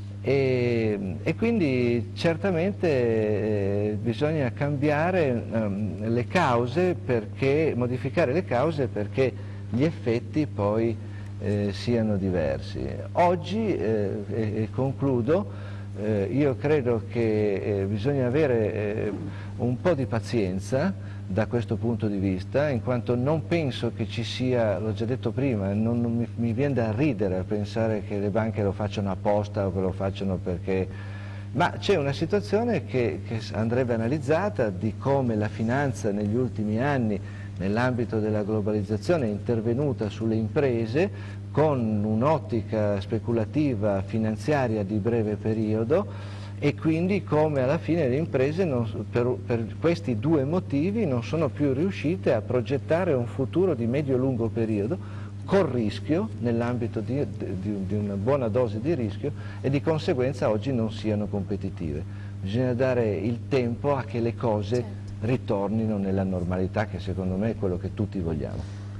E quindi certamente bisogna cambiare le cause, modificare le cause perché gli effetti poi siano diversi. Oggi, e concludo, io credo che bisogna avere un po' di pazienza da questo punto di vista, in quanto non penso che ci sia, l'ho già detto prima, non mi viene da ridere a pensare che le banche lo facciano apposta o che lo facciano perché... Ma c'è una situazione che andrebbe analizzata di come la finanza negli ultimi anni, nell'ambito della globalizzazione, è intervenuta sulle imprese con un'ottica speculativa finanziaria di breve periodo, e quindi come alla fine le imprese per questi due motivi non sono più riuscite a progettare un futuro di medio-lungo periodo, col rischio, nell'ambito di una buona dose di rischio, e di conseguenza oggi non siano competitive. Bisogna dare il tempo a che le cose ritornino nella normalità, che secondo me è quello che tutti vogliamo.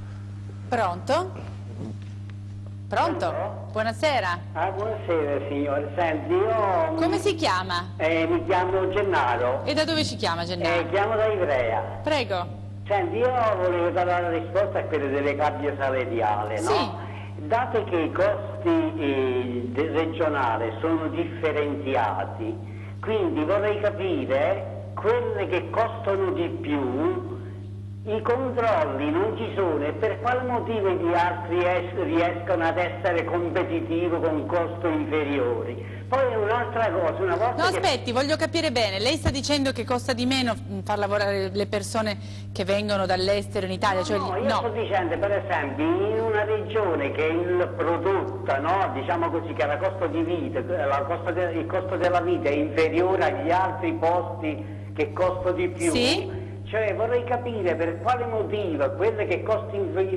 Pronto? Pronto? Buonasera. Buonasera signore, senti, io... Come si chiama? Mi chiamo Gennaro. E da dove ci chiama Gennaro? Chiamo da Ivrea. Prego. Senti, io volevo dare la risposta a quelle delle gabbie salariali, no? Sì. Dato che i costi regionali sono differenziati, quindi vorrei capire quelle che costano di più. I controlli non ci sono, e per quale motivo gli altri riescono ad essere competitivi con costi inferiori? Poi un'altra cosa, una volta No, aspetti, voglio capire bene, lei sta dicendo che costa di meno far lavorare le persone che vengono dall'estero in Italia? No, cioè io sto dicendo, per esempio, in una regione che il prodotto, no, diciamo così, che la costo di vita, il costo della vita è inferiore agli altri posti che costa di più. Sì? Cioè vorrei capire per quale motivo quelle che costo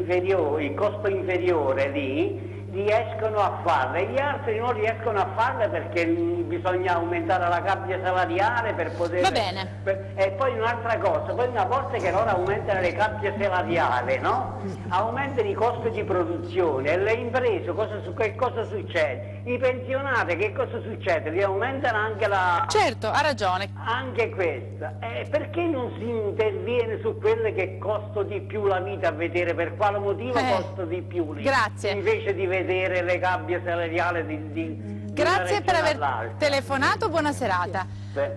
inferiore lì riescono a farle e gli altri non riescono a farle perché bisogna aumentare la gabbia salariale per poter... Va bene. E poi un'altra cosa, poi una volta che loro aumentano le gabbie salariali, no? Aumentano i costi di produzione e le imprese, che cosa succede? I pensionati che cosa succede? Li aumentano anche la... Certo, ha ragione. Anche questa. Perché non si interviene su quelle che costano di più la vita, a vedere per quale motivo costa di più lì? Grazie. Invece di vedere le gabbie salariali di Grazie per aver telefonato, buona serata.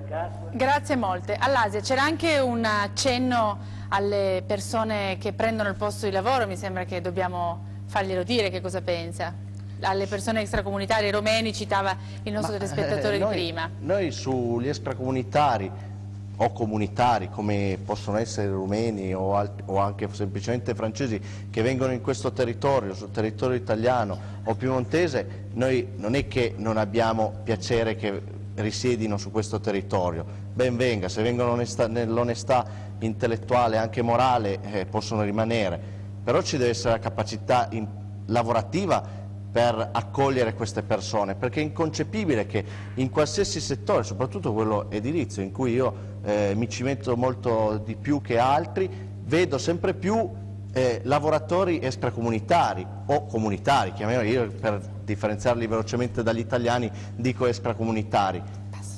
Grazie molte. All'Asia c'era anche un accenno alle persone che prendono il posto di lavoro, mi sembra che dobbiamo farglielo dire che cosa pensa. Alle persone extracomunitarie romeni, citava il nostro telespettatore di prima. Noi sugli extracomunitari o comunitari, come possono essere rumeni o anche semplicemente francesi, che vengono in questo territorio, sul territorio italiano o piemontese, noi non è che non abbiamo piacere che risiedino su questo territorio. Ben venga, se vengono nell'onestà intellettuale e anche morale possono rimanere, però ci deve essere la capacità lavorativa per accogliere queste persone, perché è inconcepibile che in qualsiasi settore, soprattutto quello edilizio, in cui io mi ci metto molto di più che altri, vedo sempre più lavoratori extracomunitari o comunitari, chiamiamoli, io per differenziarli velocemente dagli italiani dico extracomunitari,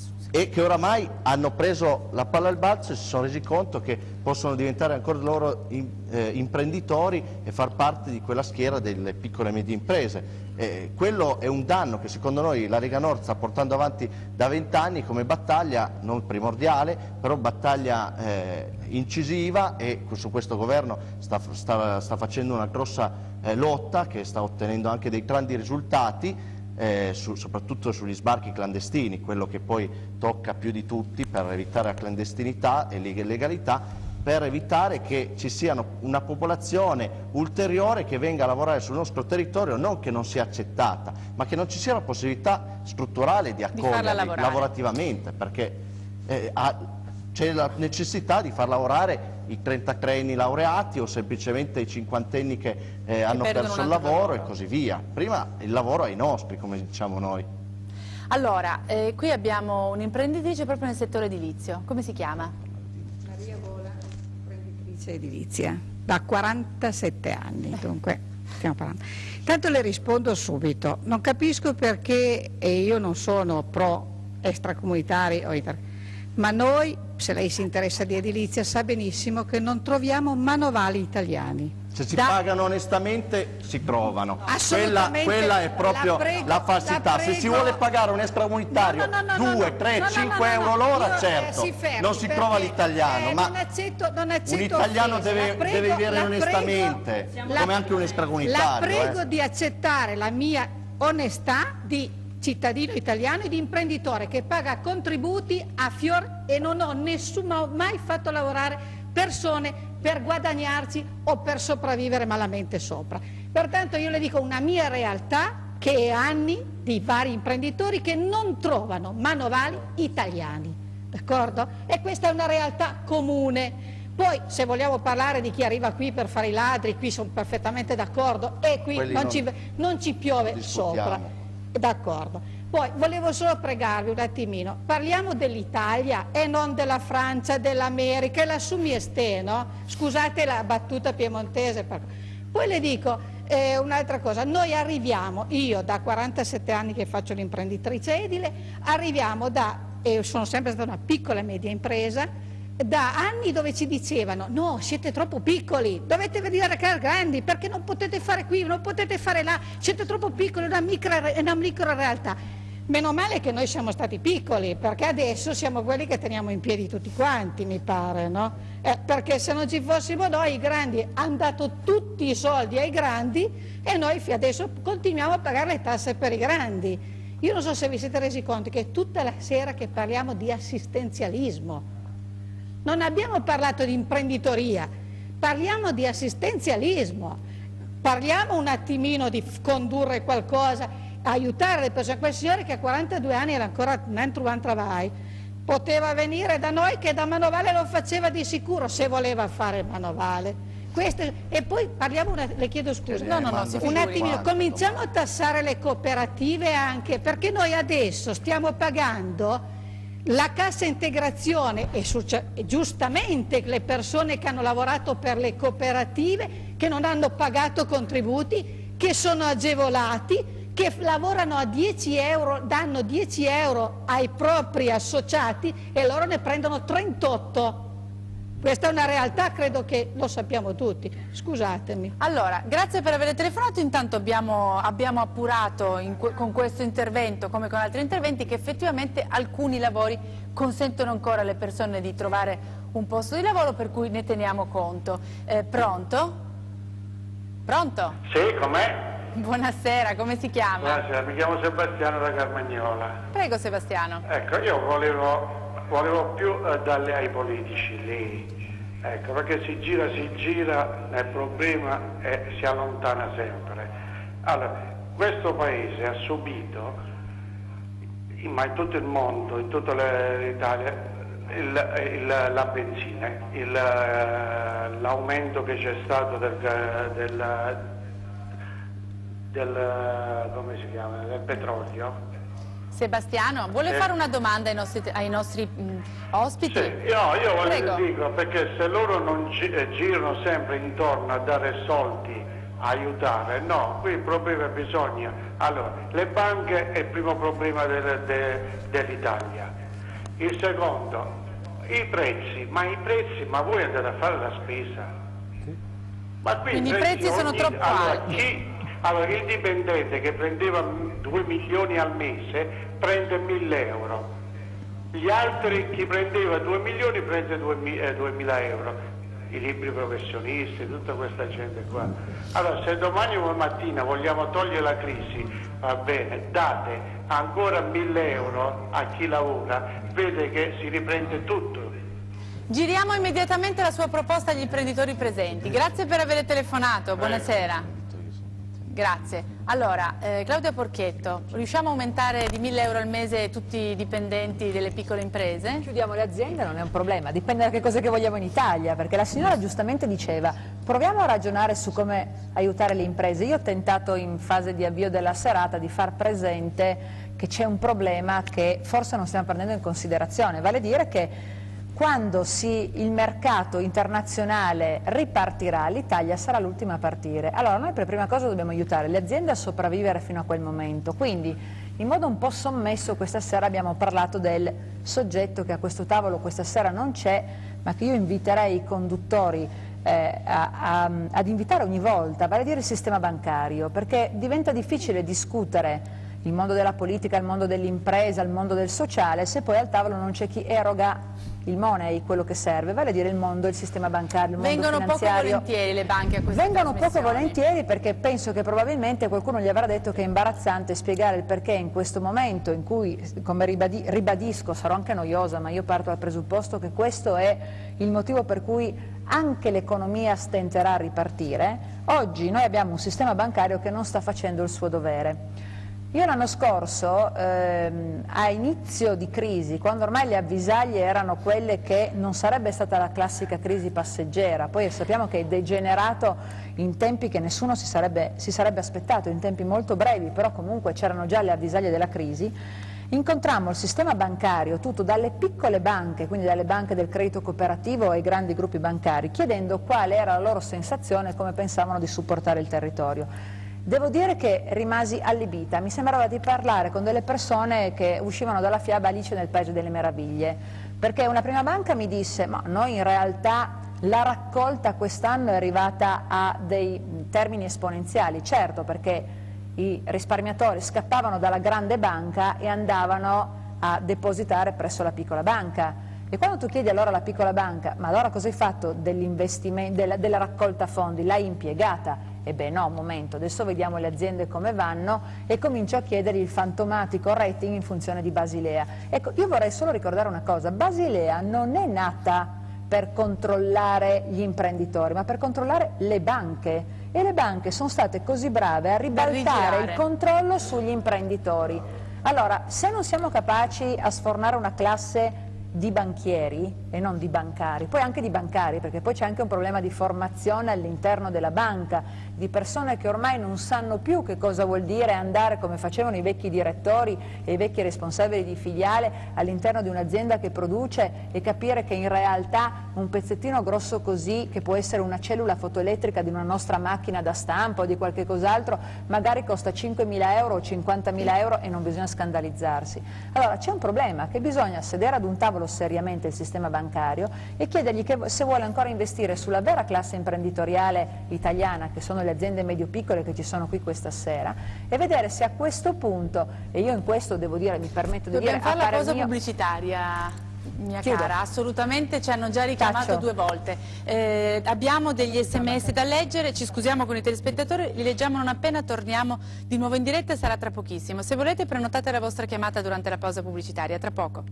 e che oramai hanno preso la palla al balzo e si sono resi conto che possono diventare ancora loro imprenditori e far parte di quella schiera delle piccole e medie imprese. Quello è un danno che secondo noi la Lega Nord sta portando avanti da 20 anni come battaglia, non primordiale, però battaglia incisiva, e su questo governo sta facendo una grossa lotta che sta ottenendo anche dei grandi risultati. Soprattutto sugli sbarchi clandestini, quello che poi tocca più di tutti per evitare la clandestinità e l'illegalità, per evitare che ci sia una popolazione ulteriore che venga a lavorare sul nostro territorio, non che non sia accettata, ma che non ci sia la possibilità strutturale di accoglierli lavorativamente, perché c'è la necessità di far lavorare i 33enni laureati o semplicemente i 50enni che hanno perso il lavoro e così via. Prima il lavoro ai nostri, come diciamo noi. Allora, qui abbiamo un'imprenditrice proprio nel settore edilizio, come si chiama? Maria Vola, imprenditrice edilizia, da 47 anni, dunque stiamo parlando. Intanto le rispondo subito, non capisco perché, e io non sono pro extracomunitari ma noi, se lei si interessa di edilizia, sa benissimo che non troviamo manovali italiani. Se si pagano onestamente si trovano, quella è proprio la falsità. Se si vuole pagare un extracomunitario 2, 3, 5 euro l'ora, certo, non si trova l'italiano, ma un italiano deve vivere onestamente, come anche un extracomunitario. La prego di accettare la mia onestà di cittadino italiano e di imprenditore che paga contributi a fior e non ho mai fatto lavorare persone per guadagnarci o per sopravvivere malamente sopra. Pertanto io le dico una mia realtà che è anni di vari imprenditori che non trovano manovali italiani, d'accordo? E questa è una realtà comune. Poi se vogliamo parlare di chi arriva qui per fare i ladri, qui sono perfettamente d'accordo e qui non ci piove sopra, d'accordo. Poi volevo solo pregarvi un attimino, parliamo dell'Italia e non della Francia, dell'America, e la Sumieste, no? Scusate la battuta piemontese. Poi le dico un'altra cosa, noi arriviamo, io da 47 anni che faccio l'imprenditrice edile, arriviamo sono sempre stata una piccola e media impresa, da anni dove ci dicevano no, siete troppo piccoli, dovete venire a grandi perché non potete fare qui, non potete fare là, siete troppo piccoli, è una micro realtà. Meno male che noi siamo stati piccoli, perché adesso siamo quelli che teniamo in piedi tutti quanti, mi pare, no? Perché se non ci fossimo noi, i grandi hanno dato tutti i soldi ai grandi e noi adesso continuiamo a pagare le tasse per i grandi. Io non so se vi siete resi conto che è tutta la sera che parliamo di assistenzialismo. Non abbiamo parlato di imprenditoria, parliamo di assistenzialismo. Parliamo un attimino di condurre qualcosa, aiutare le persone. Quel signore che a 42 anni era ancora non trovando lavoro, poteva venire da noi che da manovale lo faceva di sicuro se voleva fare manovale. E poi parliamo, le chiedo scusa, un attimino, cominciamo a tassare le cooperative anche, perché noi adesso stiamo pagando la cassa integrazione e giustamente le persone che hanno lavorato per le cooperative, che non hanno pagato contributi, che sono agevolati, che lavorano a 10 euro, danno 10 euro ai propri associati e loro ne prendono 38. Questa è una realtà, credo che lo sappiamo tutti. Scusatemi. Allora, grazie per aver telefonato. Intanto abbiamo appurato con questo intervento, come con altri interventi, che effettivamente alcuni lavori consentono ancora alle persone di trovare un posto di lavoro, per cui ne teniamo conto. Pronto? Pronto? Sì, com'è? Buonasera, come si chiama? Buonasera, mi chiamo Sebastiano da Carmagnola. Prego Sebastiano. Ecco, io volevo più darle ai politici lì, ecco, perché si gira nel problema e si allontana sempre. Allora, questo paese ha subito, ma in tutto il mondo, in tutta l'Italia, la benzina, l'aumento che c'è stato come si chiama, del petrolio. Sebastiano, vuole fare una domanda ai nostri ospiti? Sì, io voglio dire, perché se loro non girano sempre intorno a dare soldi, a aiutare, no, qui il problema bisogna. Allora, le banche è il primo problema dell'Italia. Il secondo, i prezzi, ma voi andate a fare la spesa. Ma qui quindi i prezzi sono troppo alti. Allora, il dipendente che prendeva 2 milioni al mese prende 1.000 euro, gli altri chi prendeva 2 milioni prende 2.000 euro, i liberi professionisti, tutta questa gente qua. Allora, se domani mattina vogliamo togliere la crisi, va bene, date ancora 1.000 euro a chi lavora, vede che si riprende tutto. Giriamo immediatamente la sua proposta agli imprenditori presenti. Grazie per aver telefonato, buonasera. Grazie. Allora, Claudia Porchetto, riusciamo a aumentare di 1.000 euro al mese tutti i dipendenti delle piccole imprese? Chiudiamo le aziende, non è un problema, dipende da che cosa che vogliamo in Italia, perché la signora giustamente diceva proviamo a ragionare su come aiutare le imprese. Io ho tentato in fase di avvio della serata di far presente che c'è un problema che forse non stiamo prendendo in considerazione, vale a dire che quando il mercato internazionale ripartirà, l'Italia sarà l'ultima a partire. Allora noi per prima cosa dobbiamo aiutare le aziende a sopravvivere fino a quel momento. Quindi in modo un po' sommesso questa sera abbiamo parlato del soggetto che a questo tavolo questa sera non c'è, ma che io inviterei i conduttori ad invitare ogni volta, vale a dire il sistema bancario, perché diventa difficile discutere il mondo della politica, il mondo dell'impresa, il mondo del sociale, se poi al tavolo non c'è chi eroga il money, quello che serve, vale a dire il mondo, il sistema bancario, il mondo finanziario. Vengono poco volentieri le banche a queste Vengono poco volentieri perché penso che probabilmente qualcuno gli avrà detto che è imbarazzante spiegare il perché in questo momento in cui, come ribadisco, sarò anche noiosa, ma io parto dal presupposto che questo è il motivo per cui anche l'economia stenterà a ripartire. Oggi noi abbiamo un sistema bancario che non sta facendo il suo dovere. Io l'anno scorso, a inizio di crisi, quando ormai le avvisaglie erano quelle che non sarebbe stata la classica crisi passeggera, poi sappiamo che è degenerato in tempi che nessuno si sarebbe aspettato, in tempi molto brevi, però comunque c'erano già le avvisaglie della crisi, incontrammo il sistema bancario tutto dalle piccole banche, quindi dalle banche del credito cooperativo ai grandi gruppi bancari, chiedendo quale era la loro sensazione e come pensavano di supportare il territorio. Devo dire che rimasi allibita, mi sembrava di parlare con delle persone che uscivano dalla fiaba Alice nel Paese delle Meraviglie, perché una prima banca mi disse ma noi in realtà la raccolta quest'anno è arrivata a dei termini esponenziali, certo perché i risparmiatori scappavano dalla grande banca e andavano a depositare presso la piccola banca. E quando tu chiedi allora alla piccola banca, ma allora cosa hai fatto dell'investimento, della raccolta fondi? L'hai impiegata? E beh no, un momento, adesso vediamo le aziende come vanno e comincio a chiedergli il fantomatico rating in funzione di Basilea. Ecco, io vorrei solo ricordare una cosa, Basilea non è nata per controllare gli imprenditori, ma per controllare le banche. E le banche sono state così brave a ribaltare il controllo sugli imprenditori. Allora, se non siamo capaci a sfornare una classe di banchieri e non di bancari, poi anche di bancari, perché poi c'è anche un problema di formazione all'interno della banca, di persone che ormai non sanno più che cosa vuol dire andare come facevano i vecchi direttori e i vecchi responsabili di filiale all'interno di un'azienda che produce e capire che in realtà un pezzettino grosso così, che può essere una cellula fotoelettrica di una nostra macchina da stampa o di qualche cos'altro, magari costa 5.000 euro o 50.000 euro e non bisogna scandalizzarsi. Allora c'è un problema, che bisogna sedere ad un tavolo seriamente il sistema bancario e chiedergli che se vuole ancora investire sulla vera classe imprenditoriale italiana, che sono le aziende medio-piccole che ci sono qui questa sera, e vedere se a questo punto, e io in questo devo dire, mi permetto di dire... Dobbiamo fare la cosa pubblicitaria, mia cara, assolutamente, ci hanno già richiamato 2 volte. Abbiamo degli SMS da leggere, ci scusiamo con i telespettatori, li leggiamo non appena torniamo di nuovo in diretta e sarà tra pochissimo. Se volete prenotate la vostra chiamata durante la pausa pubblicitaria, tra poco.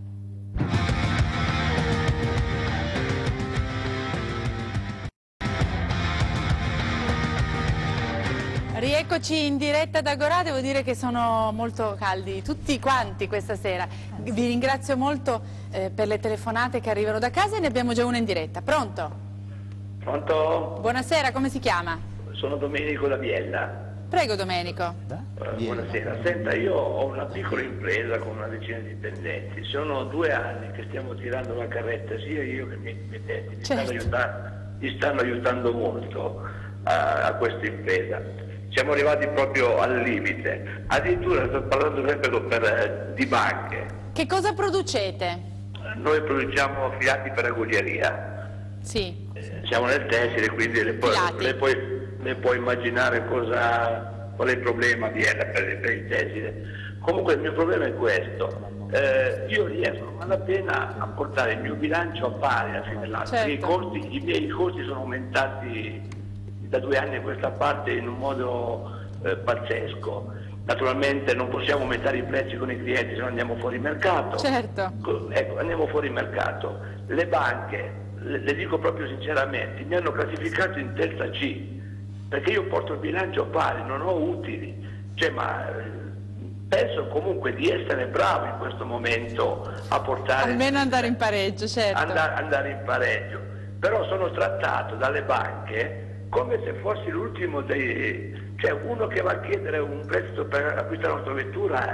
Rieccoci in diretta da Agorà, devo dire che sono molto caldi tutti quanti questa sera. Vi ringrazio molto per le telefonate che arrivano da casa e ne abbiamo già una in diretta. Pronto? Pronto? Buonasera, come si chiama? Sono Domenico da Biella. Prego Domenico. Buonasera, senta, io ho una piccola impresa con una decina di dipendenti, sono 2 anni che stiamo tirando la carretta, sia io che i miei dipendenti, mi stanno aiutando molto a questa impresa. Siamo arrivati proprio al limite, addirittura sto parlando sempre di banche. Che cosa producete? Noi produciamo filati per aguglieria. Sì. Siamo nel tessile, quindi le puoi immaginare qual è il problema di ella per il tessile. Comunque il mio problema è questo. Io riesco a malapena a portare il mio bilancio a pari alla fine dell'anno. Certo. I miei costi sono aumentati da 2 anni a questa parte in un modo pazzesco. Naturalmente non possiamo aumentare i prezzi con i clienti, se no andiamo fuori mercato. Certo. Ecco, andiamo fuori mercato. Le banche, le dico proprio sinceramente, mi hanno classificato in terza C, perché io porto il bilancio a pari, non ho utili. Cioè, ma penso comunque di essere bravo in questo momento a portare... Almeno andare in pareggio, certo. Andare in pareggio. Però sono trattato dalle banche come se fossi l'ultimo dei... Cioè, uno che va a chiedere un prestito per acquistare un'autovettura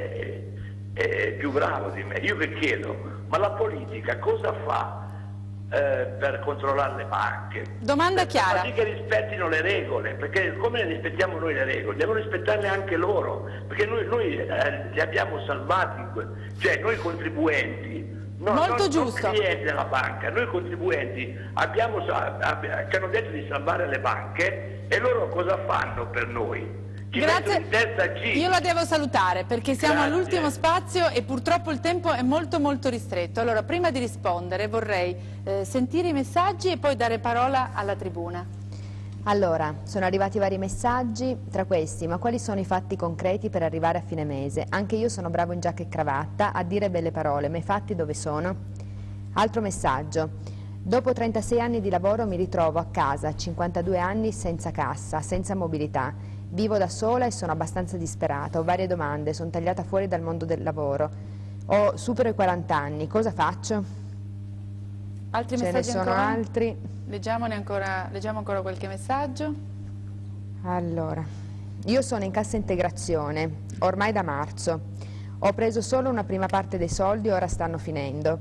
è più bravo di me. Io che chiedo, ma la politica cosa fa per controllare le banche? Domanda chiara. Ma sì che rispettino le regole, perché come le rispettiamo noi le regole, devono rispettarle anche loro, perché noi li abbiamo salvati, cioè noi contribuenti, Molto giusto. Non clienti della banca, noi contribuenti ci hanno detto di salvare le banche e loro cosa fanno per noi? Grazie, io la devo salutare perché siamo all'ultimo spazio e purtroppo il tempo è molto ristretto. Allora, prima di rispondere vorrei sentire i messaggi e poi dare parola alla tribuna. Allora, sono arrivati vari messaggi, tra questi, ma quali sono i fatti concreti per arrivare a fine mese? Anche io sono bravo in giacca e cravatta, a dire belle parole, ma i fatti dove sono? Altro messaggio. Dopo 36 anni di lavoro mi ritrovo a casa, a 52 anni, senza cassa, senza mobilità. Vivo da sola e sono abbastanza disperata, ho varie domande, sono tagliata fuori dal mondo del lavoro. Supero i 40 anni, cosa faccio? Altri Ce messaggi ne sono ancora? altri. Leggiamo ancora qualche messaggio. Allora, io sono in cassa integrazione, ormai da marzo. Ho preso solo una prima parte dei soldi, ora stanno finendo.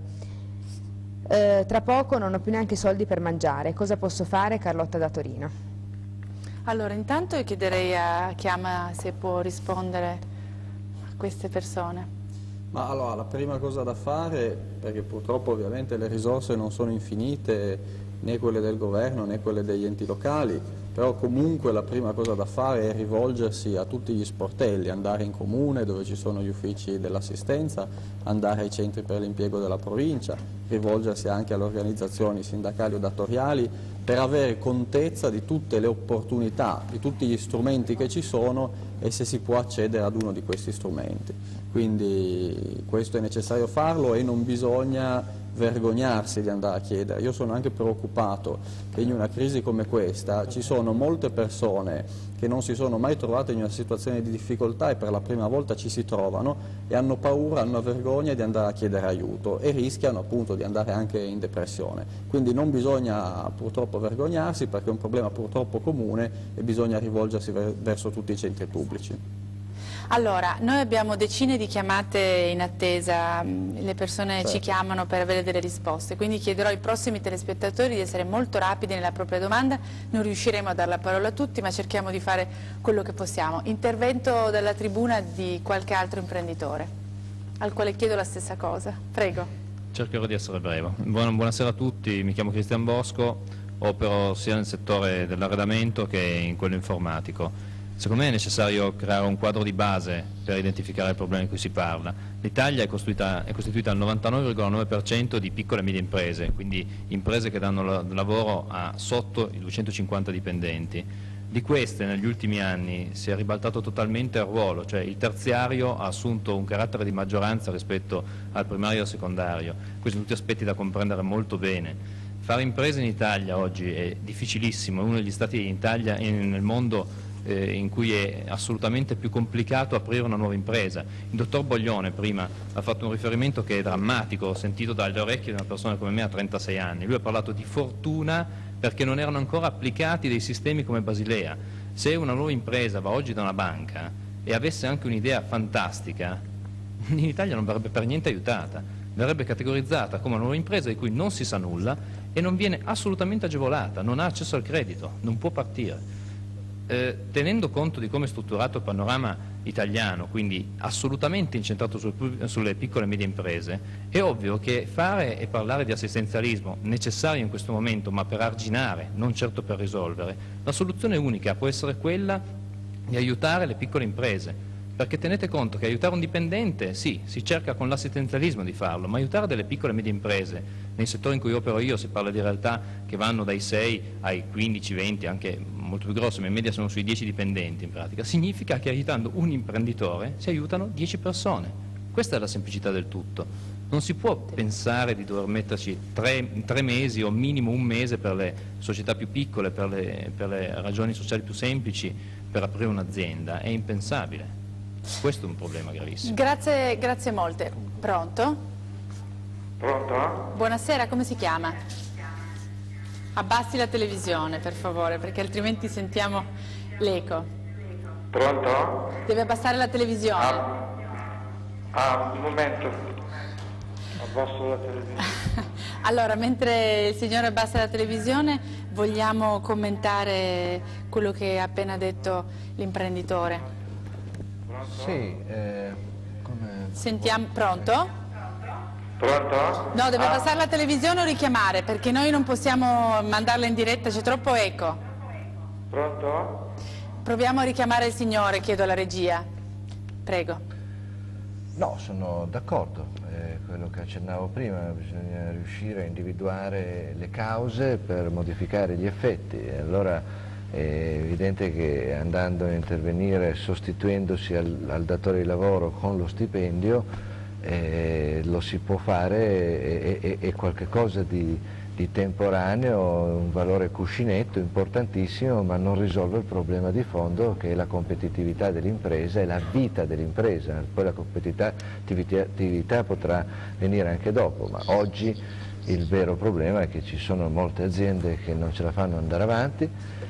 Tra poco non ho più neanche soldi per mangiare. Cosa posso fare? Carlotta da Torino. Allora, intanto io chiederei a Chiama se può rispondere a queste persone. Ma allora, la prima cosa da fare, perché purtroppo ovviamente le risorse non sono infinite, né quelle del governo né quelle degli enti locali, però comunque la prima cosa da fare è rivolgersi a tutti gli sportelli, andare in comune dove ci sono gli uffici dell'assistenza, andare ai centri per l'impiego della provincia, rivolgersi anche alle organizzazioni sindacali o datoriali per avere contezza di tutte le opportunità, di tutti gli strumenti che ci sono e se si può accedere ad uno di questi strumenti. Quindi questo è necessario farlo e non bisogna vergognarsi di andare a chiedere. Io sono anche preoccupato che in una crisi come questa ci sono molte persone che non si sono mai trovate in una situazione di difficoltà e per la prima volta ci si trovano e hanno paura, hanno vergogna di andare a chiedere aiuto e rischiano appunto di andare anche in depressione. Quindi non bisogna purtroppo vergognarsi perché è un problema purtroppo comune e bisogna rivolgersi verso tutti i centri pubblici. Allora, noi abbiamo decine di chiamate in attesa, le persone ci chiamano per avere delle risposte, quindi chiederò ai prossimi telespettatori di essere molto rapidi nella propria domanda, non riusciremo a dare la parola a tutti ma cerchiamo di fare quello che possiamo. Intervento dalla tribuna di qualche altro imprenditore, al quale chiedo la stessa cosa. Prego. Cercherò di essere breve. Buonasera a tutti, mi chiamo Cristian Bosco, opero sia nel settore dell'arredamento che in quello informatico. Secondo me è necessario creare un quadro di base per identificare il problema di cui si parla. L'Italia è costituita al 99,9% di piccole e medie imprese, quindi imprese che danno lavoro a sotto i 250 dipendenti. Di queste negli ultimi anni si è ribaltato totalmente il ruolo, cioè il terziario ha assunto un carattere di maggioranza rispetto al primario e al secondario. Questi sono tutti aspetti da comprendere molto bene. Fare imprese in Italia oggi è difficilissimo, è uno degli stati in Italia e nel mondo in cui è assolutamente più complicato aprire una nuova impresa. Il dottor Boglione prima ha fatto un riferimento che è drammatico, ho sentito dalle orecchie di una persona come me a 36 anni, lui ha parlato di fortuna perché non erano ancora applicati dei sistemi come Basilea. Se una nuova impresa va oggi da una banca e avesse anche un'idea fantastica, in Italia non verrebbe per niente aiutata, verrebbe categorizzata come una nuova impresa di cui non si sa nulla e non viene assolutamente agevolata, non ha accesso al credito, non può partire. Tenendo conto di come è strutturato il panorama italiano, quindi assolutamente incentrato sulle piccole e medie imprese, è ovvio che fare e parlare di assistenzialismo necessario in questo momento, ma per arginare, non certo per risolvere, la soluzione unica può essere quella di aiutare le piccole imprese. Perché tenete conto che aiutare un dipendente, sì, si cerca con l'assistenzialismo di farlo, ma aiutare delle piccole e medie imprese, nei settori in cui opero io si parla di realtà che vanno dai 6 ai 15, 20, anche molto più grosse, ma in media sono sui 10 dipendenti in pratica, significa che aiutando un imprenditore si aiutano 10 persone. Questa è la semplicità del tutto. Non si può pensare di dover metterci 3 mesi o minimo un mese per le società più piccole, per le ragioni sociali più semplici, per aprire un'azienda è impensabile. Questo è un problema gravissimo. Grazie molte. Pronto? Pronto? Buonasera, come si chiama? Abbassi la televisione, per favore, perché altrimenti sentiamo l'eco. Pronto? Deve abbassare la televisione. Un momento. Abbasso la televisione. Allora, mentre il signore abbassa la televisione, vogliamo commentare quello che ha appena detto l'imprenditore. Sì, Sentiamo, pronto? Pronto? No, deve abbassare la televisione o richiamare, perché noi non possiamo mandarla in diretta, c'è troppo eco. Pronto? Proviamo a richiamare il signore, chiedo alla regia. Prego. no, sono d'accordo. Quello che accennavo prima, bisogna riuscire a individuare le cause per modificare gli effetti. E allora è evidente che andando a intervenire sostituendosi al datore di lavoro con lo stipendio, lo si può fare, è qualche cosa di temporaneo, un valore cuscinetto importantissimo, ma non risolve il problema di fondo che è la competitività dell'impresa e la vita dell'impresa. Poi la competitività potrà venire anche dopo, ma oggi il vero problema è che ci sono molte aziende che non ce la fanno andare avanti,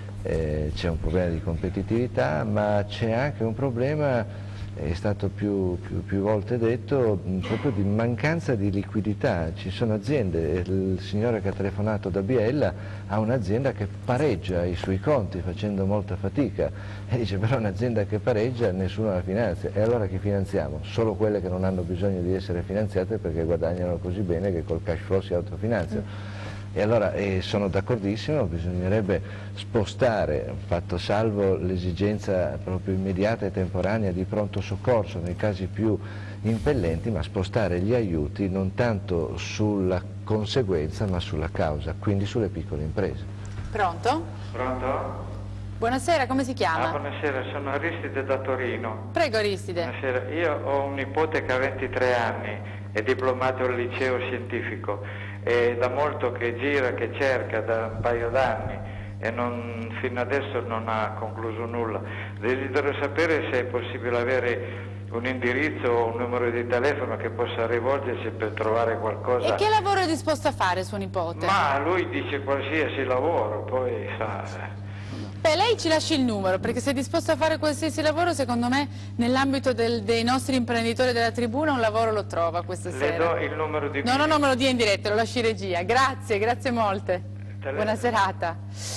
c'è un problema di competitività, ma c'è anche un problema, è stato più volte detto, proprio di mancanza di liquidità. Ci sono aziende, il signore che ha telefonato da Biella ha un'azienda che pareggia i suoi conti facendo molta fatica e dice però un'azienda che pareggia nessuno la finanzia, e allora chi finanziamo? Solo quelle che non hanno bisogno di essere finanziate perché guadagnano così bene che col cash flow si autofinanziano. E allora sono d'accordissimo, bisognerebbe spostare, fatto salvo l'esigenza proprio immediata e temporanea di pronto soccorso nei casi più impellenti, ma spostare gli aiuti non tanto sulla conseguenza ma sulla causa, quindi sulle piccole imprese. Pronto? Pronto? Buonasera, come si chiama? Buonasera, sono Aristide da Torino. Prego Aristide. Buonasera, io ho un nipote che ha 23 anni, è diplomato al liceo scientifico. È da molto che gira, che cerca, da un paio d'anni e fino adesso non ha concluso nulla. Desidero sapere se è possibile avere un indirizzo o un numero di telefono che possa rivolgersi per trovare qualcosa. E che lavoro è disposto a fare suo nipote? Ma lui dice qualsiasi lavoro, poi sa... Beh, lei ci lasci il numero, perché se è disposto a fare qualsiasi lavoro, secondo me, nell'ambito dei nostri imprenditori della tribuna, un lavoro lo trova questa sera. Le do il numero di... No, me lo dia in diretta, lo lasci in regia. Grazie molte. Buona serata.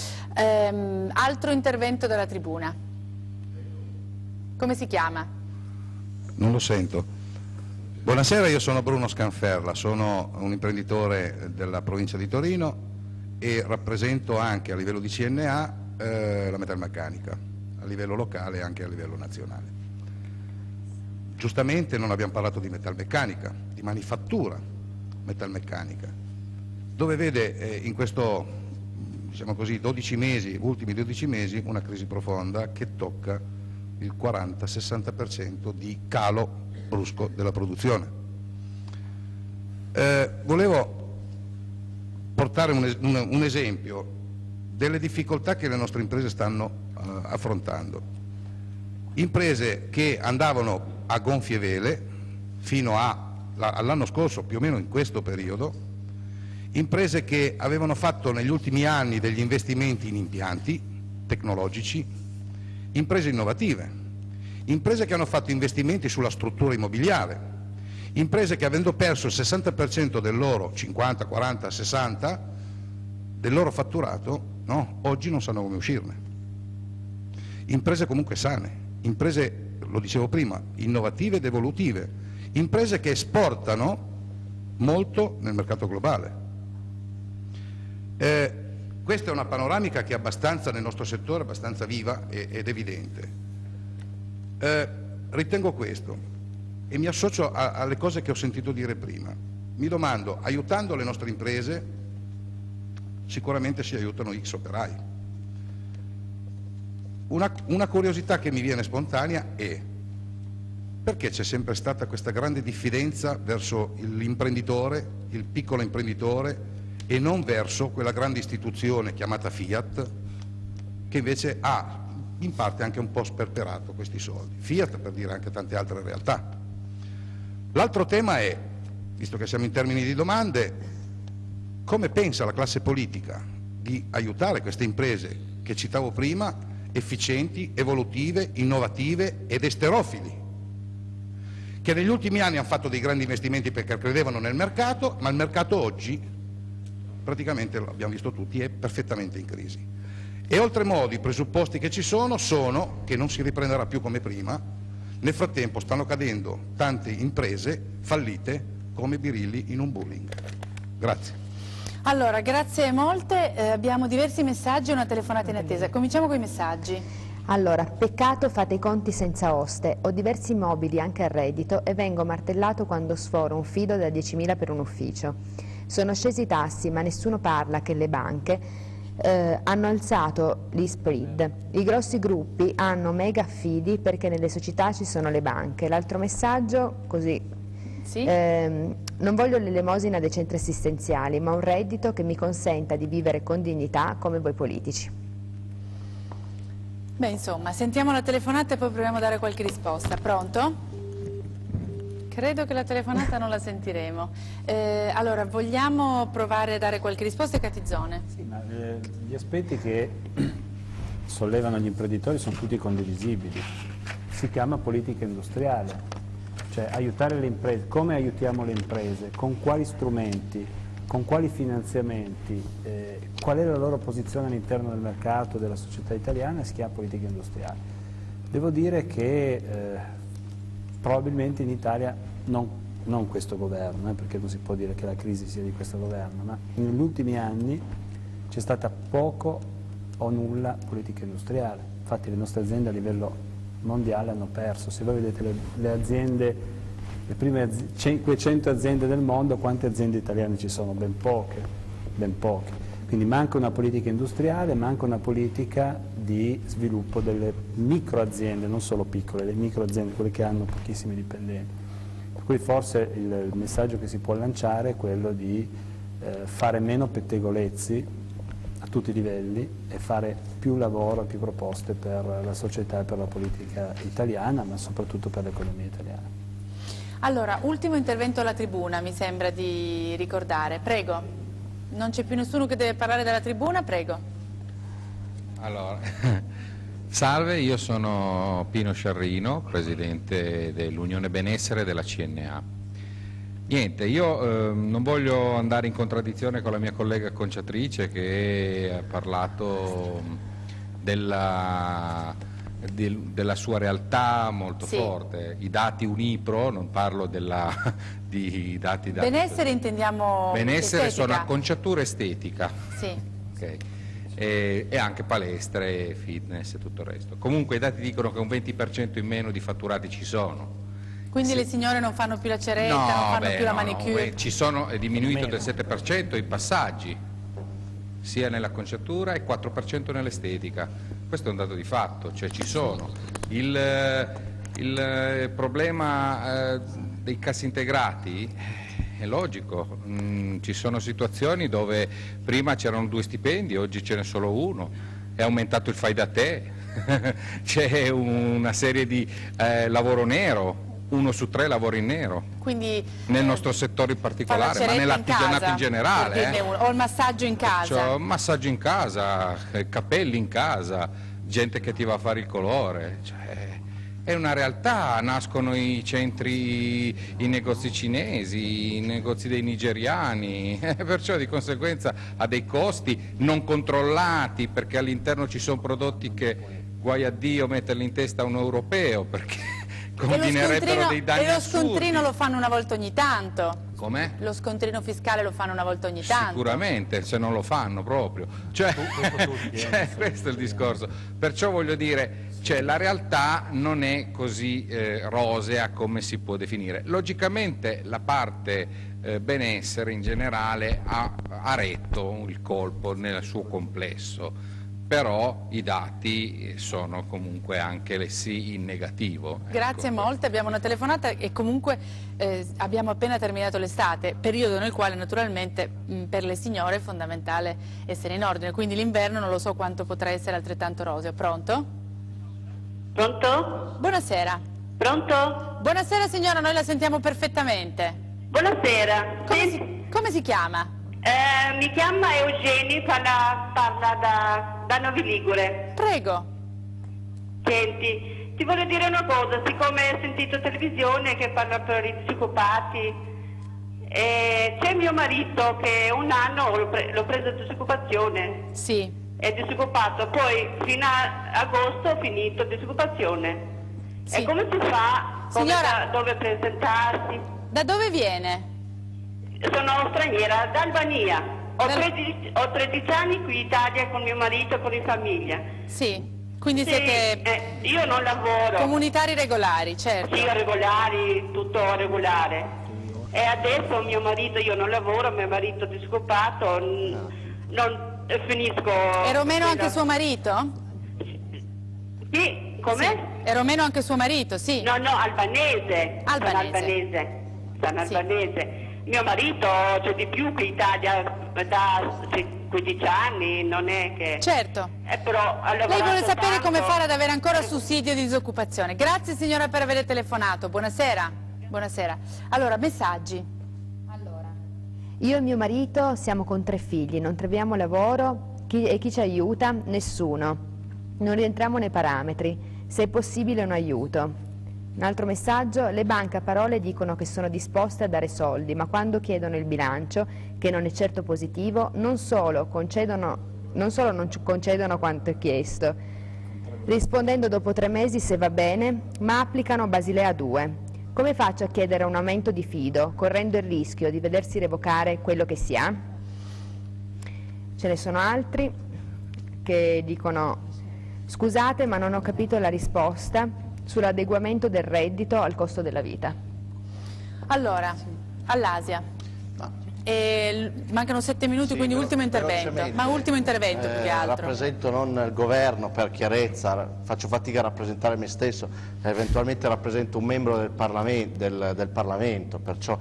Altro intervento dalla tribuna. Come si chiama? Non lo sento. Buonasera, io sono Bruno Scanferla, sono un imprenditore della provincia di Torino e rappresento anche a livello di CNA la metalmeccanica, a livello locale e anche a livello nazionale. Giustamente non abbiamo parlato di metalmeccanica, di manifattura metalmeccanica, dove vede in questo, diciamo così, 12 mesi, ultimi 12 mesi, una crisi profonda che tocca il 40-60% di calo brusco della produzione. Volevo portare un esempio delle difficoltà che le nostre imprese stanno affrontando. Imprese che andavano a gonfie vele fino all'anno scorso, più o meno in questo periodo, imprese che avevano fatto negli ultimi anni degli investimenti in impianti tecnologici, imprese innovative, imprese che hanno fatto investimenti sulla struttura immobiliare, imprese che avendo perso il 60% del loro 50, 40, 60 del loro fatturato, no, oggi non sanno come uscirne. Imprese comunque sane, imprese, lo dicevo prima, innovative ed evolutive, imprese che esportano molto nel mercato globale. Questa è una panoramica che è abbastanza, nel nostro settore, abbastanza viva ed evidente. Ritengo questo e mi associo alle cose che ho sentito dire prima. Mi domando, aiutando le nostre imprese, sicuramente si aiutano X operai. Una curiosità che mi viene spontanea è perché c'è sempre stata questa grande diffidenza verso l'imprenditore, il piccolo imprenditore, e non verso quella grande istituzione chiamata Fiat, che invece ha in parte anche un po' sperperato questi soldi, Fiat per dire anche tante altre realtà. L'altro tema è, visto che siamo in termini di domande, come pensa la classe politica di aiutare queste imprese che citavo prima, efficienti, evolutive, innovative ed esterofili, che negli ultimi anni hanno fatto dei grandi investimenti perché credevano nel mercato, ma il mercato oggi, praticamente lo abbiamo visto tutti, è perfettamente in crisi. E oltremodo i presupposti che ci sono che non si riprenderà più come prima. Nel frattempo stanno cadendo tante imprese fallite come birilli in un bowling. Grazie. Allora, grazie molte, abbiamo diversi messaggi e una telefonata in attesa. Cominciamo con i messaggi. Allora, peccato fate i conti senza oste, ho diversi immobili anche a reddito e vengo martellato quando sforo un fido da 10.000 per un ufficio. Sono scesi i tassi ma nessuno parla che le banche hanno alzato gli spread. I grossi gruppi hanno mega affidi perché nelle società ci sono le banche. L'altro messaggio, così, sì? Non voglio l'elemosina dei centri assistenziali, ma un reddito che mi consenta di vivere con dignità come voi politici. Beh, insomma, sentiamo la telefonata e poi proviamo a dare qualche risposta. Pronto? Credo che la telefonata non la sentiremo. Allora, vogliamo provare a dare qualche risposta, Catizzone? Sì, ma gli aspetti che sollevano gli imprenditori sono tutti condivisibili. Si chiama politica industriale, cioè aiutare le imprese. Come aiutiamo le imprese? Con quali strumenti? Con quali finanziamenti? Qual è la loro posizione all'interno del mercato, della società italiana? Si chiama politica industriale. Devo dire che probabilmente in Italia, non questo governo, perché non si può dire che la crisi sia di questo governo, ma negli ultimi anni c'è stata poco o nulla politica industriale. Infatti le nostre aziende a livello mondiale hanno perso. Se voi vedete le aziende, le prime 500 aziende del mondo, quante aziende italiane ci sono? Ben poche, ben poche. Quindi manca una politica industriale, manca una politica di sviluppo delle microaziende, non solo piccole, le microaziende, quelle che hanno pochissimi dipendenti. Per cui forse il messaggio che si può lanciare è quello di fare meno pettegolezzi a tutti i livelli e fare più lavoro, più proposte per la società e per la politica italiana, ma soprattutto per l'economia italiana. Allora, ultimo intervento alla tribuna, mi sembra di ricordare. Prego. Non c'è più nessuno che deve parlare dalla tribuna, prego. Allora, salve, io sono Pino Sciarrino, presidente dell'Unione Benessere della CNA. Niente, io non voglio andare in contraddizione con la mia collega conciatrice che ha parlato della sua realtà molto forte. I dati Unipro, non parlo di dati da... Benessere intendiamo... Benessere estetica. sono acconciatura estetica. Sì. Okay. E anche palestre, fitness e tutto il resto. Comunque i dati dicono che un 20% in meno di fatturati ci sono. Quindi le signore non fanno più la ceretta, non fanno più la manicure? Ci sono, è diminuito del 7% i passaggi, sia nell'acconciatura e 4% nell'estetica. Questo è un dato di fatto, cioè ci sono. Il problema dei cassintegrati è logico, ci sono situazioni dove prima c'erano 2 stipendi, oggi ce n'è solo uno, è aumentato il fai da te, c'è una serie di lavoro nero, 1 su 3 lavora in nero. Quindi, nel nostro settore in particolare, ma nell'artigianato in generale. O il massaggio in casa. Massaggio in casa, capelli in casa, gente che ti va a fare il colore. Cioè, è una realtà, nascono i centri, i negozi cinesi, i negozi dei nigeriani, perciò di conseguenza ha dei costi non controllati perché all'interno ci sono prodotti che, guai a Dio, metterli in testa a un europeo perché combinerebbero dei danni assurdi. E lo assurdi. scontrino lo fanno una volta ogni tanto. Com'è? Lo scontrino fiscale lo fanno una volta ogni tanto. Sicuramente, se non lo fanno proprio. Cioè, questo è il discorso. Perciò voglio dire, la realtà non è così rosea come si può definire. Logicamente la parte benessere in generale ha retto il colpo nel suo complesso. Però i dati sono comunque anche lessi in negativo. Grazie molte, abbiamo una telefonata e comunque abbiamo appena terminato l'estate, periodo nel quale naturalmente per le signore è fondamentale essere in ordine, quindi l'inverno non lo so quanto potrà essere altrettanto roseo. Pronto? Pronto? Buonasera. Pronto? Buonasera signora, noi la sentiamo perfettamente. Buonasera. Come si chiama? Mi chiama Eugeni, parla da Novi Ligure. Prego. Senti, ti voglio dire una cosa, siccome hai sentito televisione che parla per i disoccupati, c'è mio marito che un anno l'ho preso in disoccupazione. Sì. È disoccupato, poi fino a agosto ho finito disoccupazione. Sì. E come si fa? Signora, Dove presentarsi? Da dove viene? Sono straniera, da Albania. Ho 13 anni qui in Italia con mio marito e con in famiglia. Sì. Quindi sì, siete io non lavoro. Comunitari regolari, certo. Sì, regolari, tutto regolare. E adesso mio marito, io non lavoro, mio marito è disoccupato, non finisco. È romeno anche suo marito? Sì, com'è? Sì. È romeno anche suo marito, sì. No, albanese. Sono albanese. Mio marito c'è di più che in Italia da 15 anni, non è che... Certo. Però lei vuole sapere come fare ad avere ancora sussidio di disoccupazione. Grazie signora per aver telefonato. Buonasera. Buonasera. Allora, messaggi. Io e mio marito siamo con 3 figli, non troviamo lavoro e chi ci aiuta? Nessuno. Non rientriamo nei parametri. Se è possibile un aiuto. Un altro messaggio, le banche a parole dicono che sono disposte a dare soldi, ma quando chiedono il bilancio, che non è certo positivo, non solo non concedono quanto è chiesto, rispondendo dopo 3 mesi se va bene, ma applicano Basilea 2. Come faccio a chiedere un aumento di fido, correndo il rischio di vedersi revocare quello che si ha? Ce ne sono altri che dicono: scusate, ma non ho capito la risposta sull'adeguamento del reddito al costo della vita. Allora, all'Asia. Mancano 7 minuti, sì, quindi ultimo intervento. Ma ultimo intervento più che altro. Rappresento non il governo per chiarezza, faccio fatica a rappresentare me stesso, eventualmente rappresento un membro del Parlamento, perciò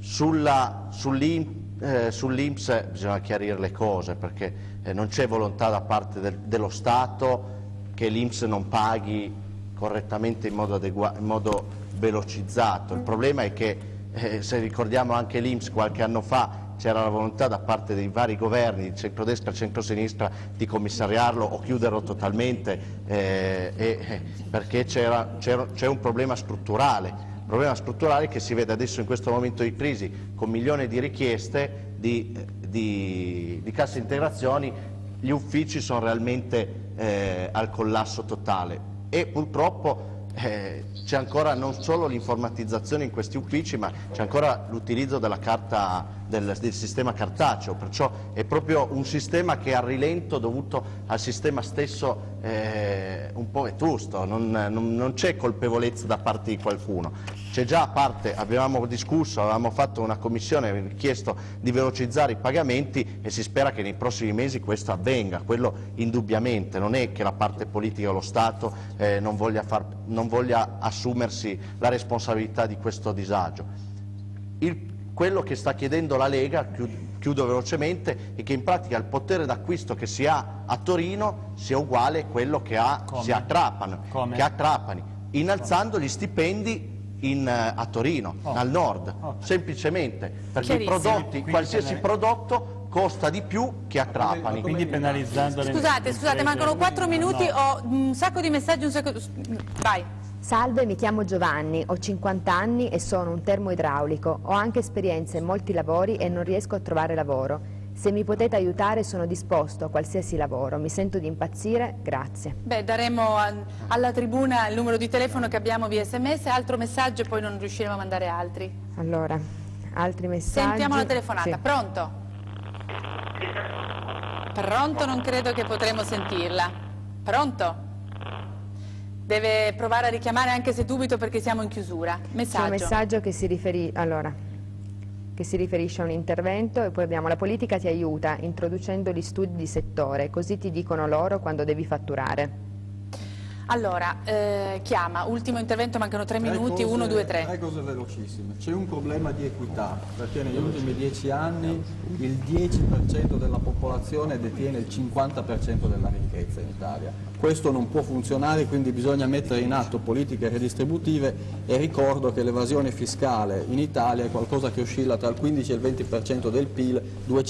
sull'INPS bisogna chiarire le cose, perché non c'è volontà da parte dello Stato che l'INPS non paghi correttamente in modo velocizzato. Il problema è che se ricordiamo anche l'INPS qualche anno fa c'era la volontà da parte dei vari governi, di centrodestra e centrosinistra, di commissariarlo o chiuderlo totalmente, perché c'è un problema strutturale che si vede adesso in questo momento di crisi, con milioni di richieste di cassa integrazioni. Gli uffici sono realmente al collasso totale e purtroppo c'è ancora non solo l'informatizzazione in questi uffici, ma c'è ancora l'utilizzo della carta, del sistema cartaceo, perciò è proprio un sistema che è a rilento dovuto al sistema stesso un po' vetusto, non c'è colpevolezza da parte di qualcuno. C'è già a parte, avevamo discusso, avevamo fatto una commissione, avevamo chiesto di velocizzare i pagamenti e si spera che nei prossimi mesi questo avvenga, quello indubbiamente. Non è che la parte politica o lo Stato non voglia assumersi la responsabilità di questo disagio. Quello che sta chiedendo la Lega, chiudo velocemente, è che in pratica il potere d'acquisto che si ha a Torino sia uguale a quello che si ha a Trapani, innalzando gli stipendi a Torino, al nord, semplicemente perché i prodotti, qualsiasi prodotto costa di più che a Trapani. Quindi penalizzando le Scusate, mancano 4 minuti, ho un sacco di messaggi, vai. Salve, mi chiamo Giovanni, ho 50 anni e sono un termoidraulico. Ho anche esperienza in molti lavori e non riesco a trovare lavoro. Se mi potete aiutare sono disposto a qualsiasi lavoro. Mi sento di impazzire, grazie. Beh, daremo alla tribuna il numero di telefono che abbiamo via SMS, altro messaggio e poi non riusciremo a mandare altri. Allora, altri messaggi. Sentiamo la telefonata, sì. Pronto? Pronto, non credo che potremo sentirla. Pronto? Deve provare a richiamare anche se dubito perché siamo in chiusura. Messaggio. C'è un messaggio che si riferisce a un intervento e poi abbiamo: la politica ti aiuta introducendo gli studi di settore, così ti dicono loro quando devi fatturare. Allora, chiama, ultimo intervento, mancano 3 minuti, 1, 2, 3. 3 cose velocissime. C'è un problema di equità, perché negli ultimi 10 anni il 10% della popolazione detiene il 50% della ricchezza in Italia. Questo non può funzionare, quindi bisogna mettere in atto politiche redistributive, e ricordo che l'evasione fiscale in Italia è qualcosa che oscilla tra il 15 e il 20% del PIL,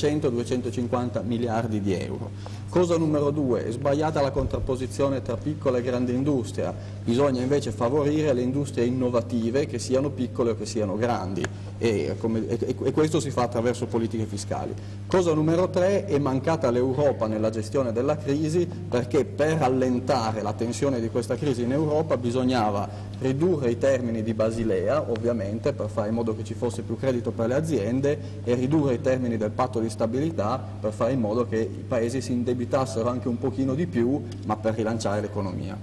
200-250 miliardi di euro. Cosa numero 2, è sbagliata la contrapposizione tra piccola e grande industria, bisogna invece favorire le industrie innovative, che siano piccole o che siano grandi, e questo si fa attraverso politiche fiscali. Cosa numero 3, è mancata l'Europa nella gestione della crisi, perché per allentare la tensione di questa crisi in Europa bisognava ridurre i termini di Basilea, ovviamente, per fare in modo che ci fosse più credito per le aziende, e ridurre i termini del patto di stabilità per fare in modo che i paesi si indebitassero anche un pochino di più, ma per rilanciare l'economia.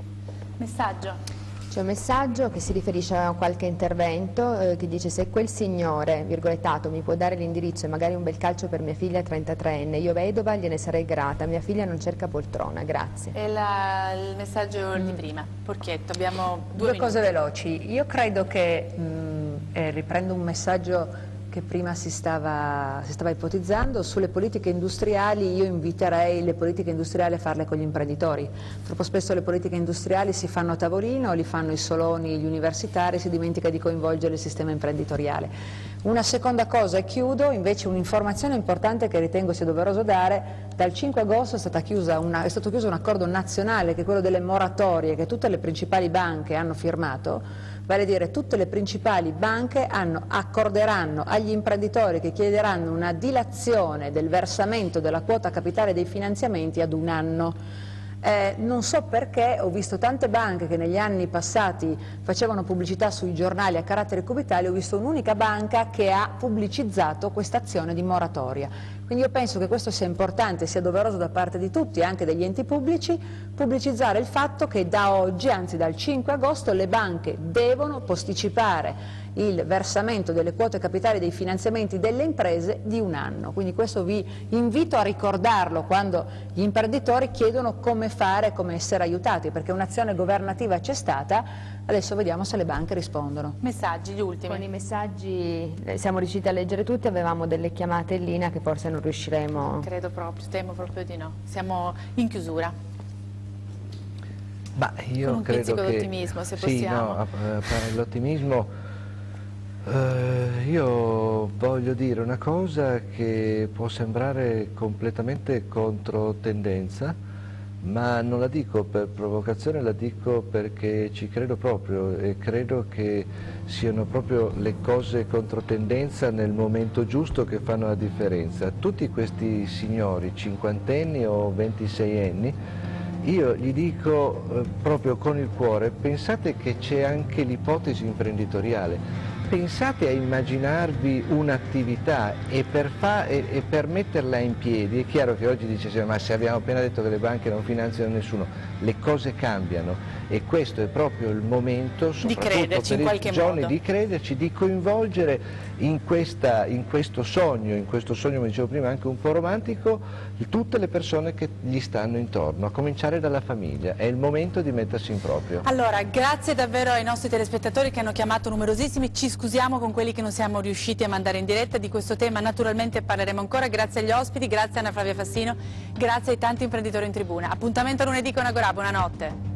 Messaggio. C'è un messaggio che si riferisce a qualche intervento che dice: se quel signore, virgolettato, mi può dare l'indirizzo e magari un bel calcio per mia figlia 33enne, io vedova gliene sarei grata, mia figlia non cerca poltrona, grazie. E il messaggio di prima, Porchietto, abbiamo due cose veloci. Io credo che, riprendo un messaggio che prima si stava ipotizzando, sulle politiche industriali io inviterei le politiche industriali a farle con gli imprenditori. Troppo spesso le politiche industriali si fanno a tavolino, li fanno i soloni, gli universitari, si dimentica di coinvolgere il sistema imprenditoriale. Una seconda cosa, e chiudo, invece un'informazione importante che ritengo sia doveroso dare: dal 5 agosto è stato chiuso un accordo nazionale, che è quello delle moratorie, che tutte le principali banche hanno firmato. Vale a dire, tutte le principali banche accorderanno agli imprenditori che chiederanno una dilazione del versamento della quota capitale dei finanziamenti ad 1 anno. Non so perché ho visto tante banche che negli anni passati facevano pubblicità sui giornali a carattere cubitale, ho visto un'unica banca che ha pubblicizzato questa azione di moratoria. Quindi io penso che questo sia importante, sia doveroso da parte di tutti, anche degli enti pubblici, pubblicizzare il fatto che da oggi, anzi dal 5 agosto, le banche devono posticipare il versamento delle quote capitali dei finanziamenti delle imprese di 1 anno. Quindi questo vi invito a ricordarlo quando gli imprenditori chiedono come fare, come essere aiutati, perché un'azione governativa c'è stata. Adesso vediamo se le banche rispondono. Messaggi, gli ultimi. Con i messaggi siamo riusciti a leggere tutti, avevamo delle chiamate in linea che forse non riusciremo. Credo proprio, temo proprio di no. Siamo in chiusura. Ma io con un credo pizzico che d'ottimismo, se sì, possiamo. No, per l'ottimismo io voglio dire una cosa che può sembrare completamente controtendenza, ma non la dico per provocazione, la dico perché ci credo proprio, e credo che siano proprio le cose controtendenza nel momento giusto che fanno la differenza. Tutti questi signori, cinquantenni o 26enni, io gli dico proprio con il cuore: pensate che c'è anche l'ipotesi imprenditoriale. Pensate a immaginarvi un'attività e per metterla in piedi. È chiaro che oggi dice: ma se abbiamo appena detto che le banche non finanziano nessuno, le cose cambiano, e questo è proprio il momento, soprattutto per i giovani, di crederci, di coinvolgere in questo sogno, come dicevo prima, anche un po' romantico, tutte le persone che gli stanno intorno, a cominciare dalla famiglia. È il momento di mettersi in proprio. Allora, grazie davvero ai nostri telespettatori che hanno chiamato numerosissimi. Ci scusiamo con quelli che non siamo riusciti a mandare in diretta. Di questo tema naturalmente parleremo ancora. Grazie agli ospiti, grazie a Anna Flavia Fassino, grazie ai tanti imprenditori in tribuna. Appuntamento lunedì con Agorà, buonanotte.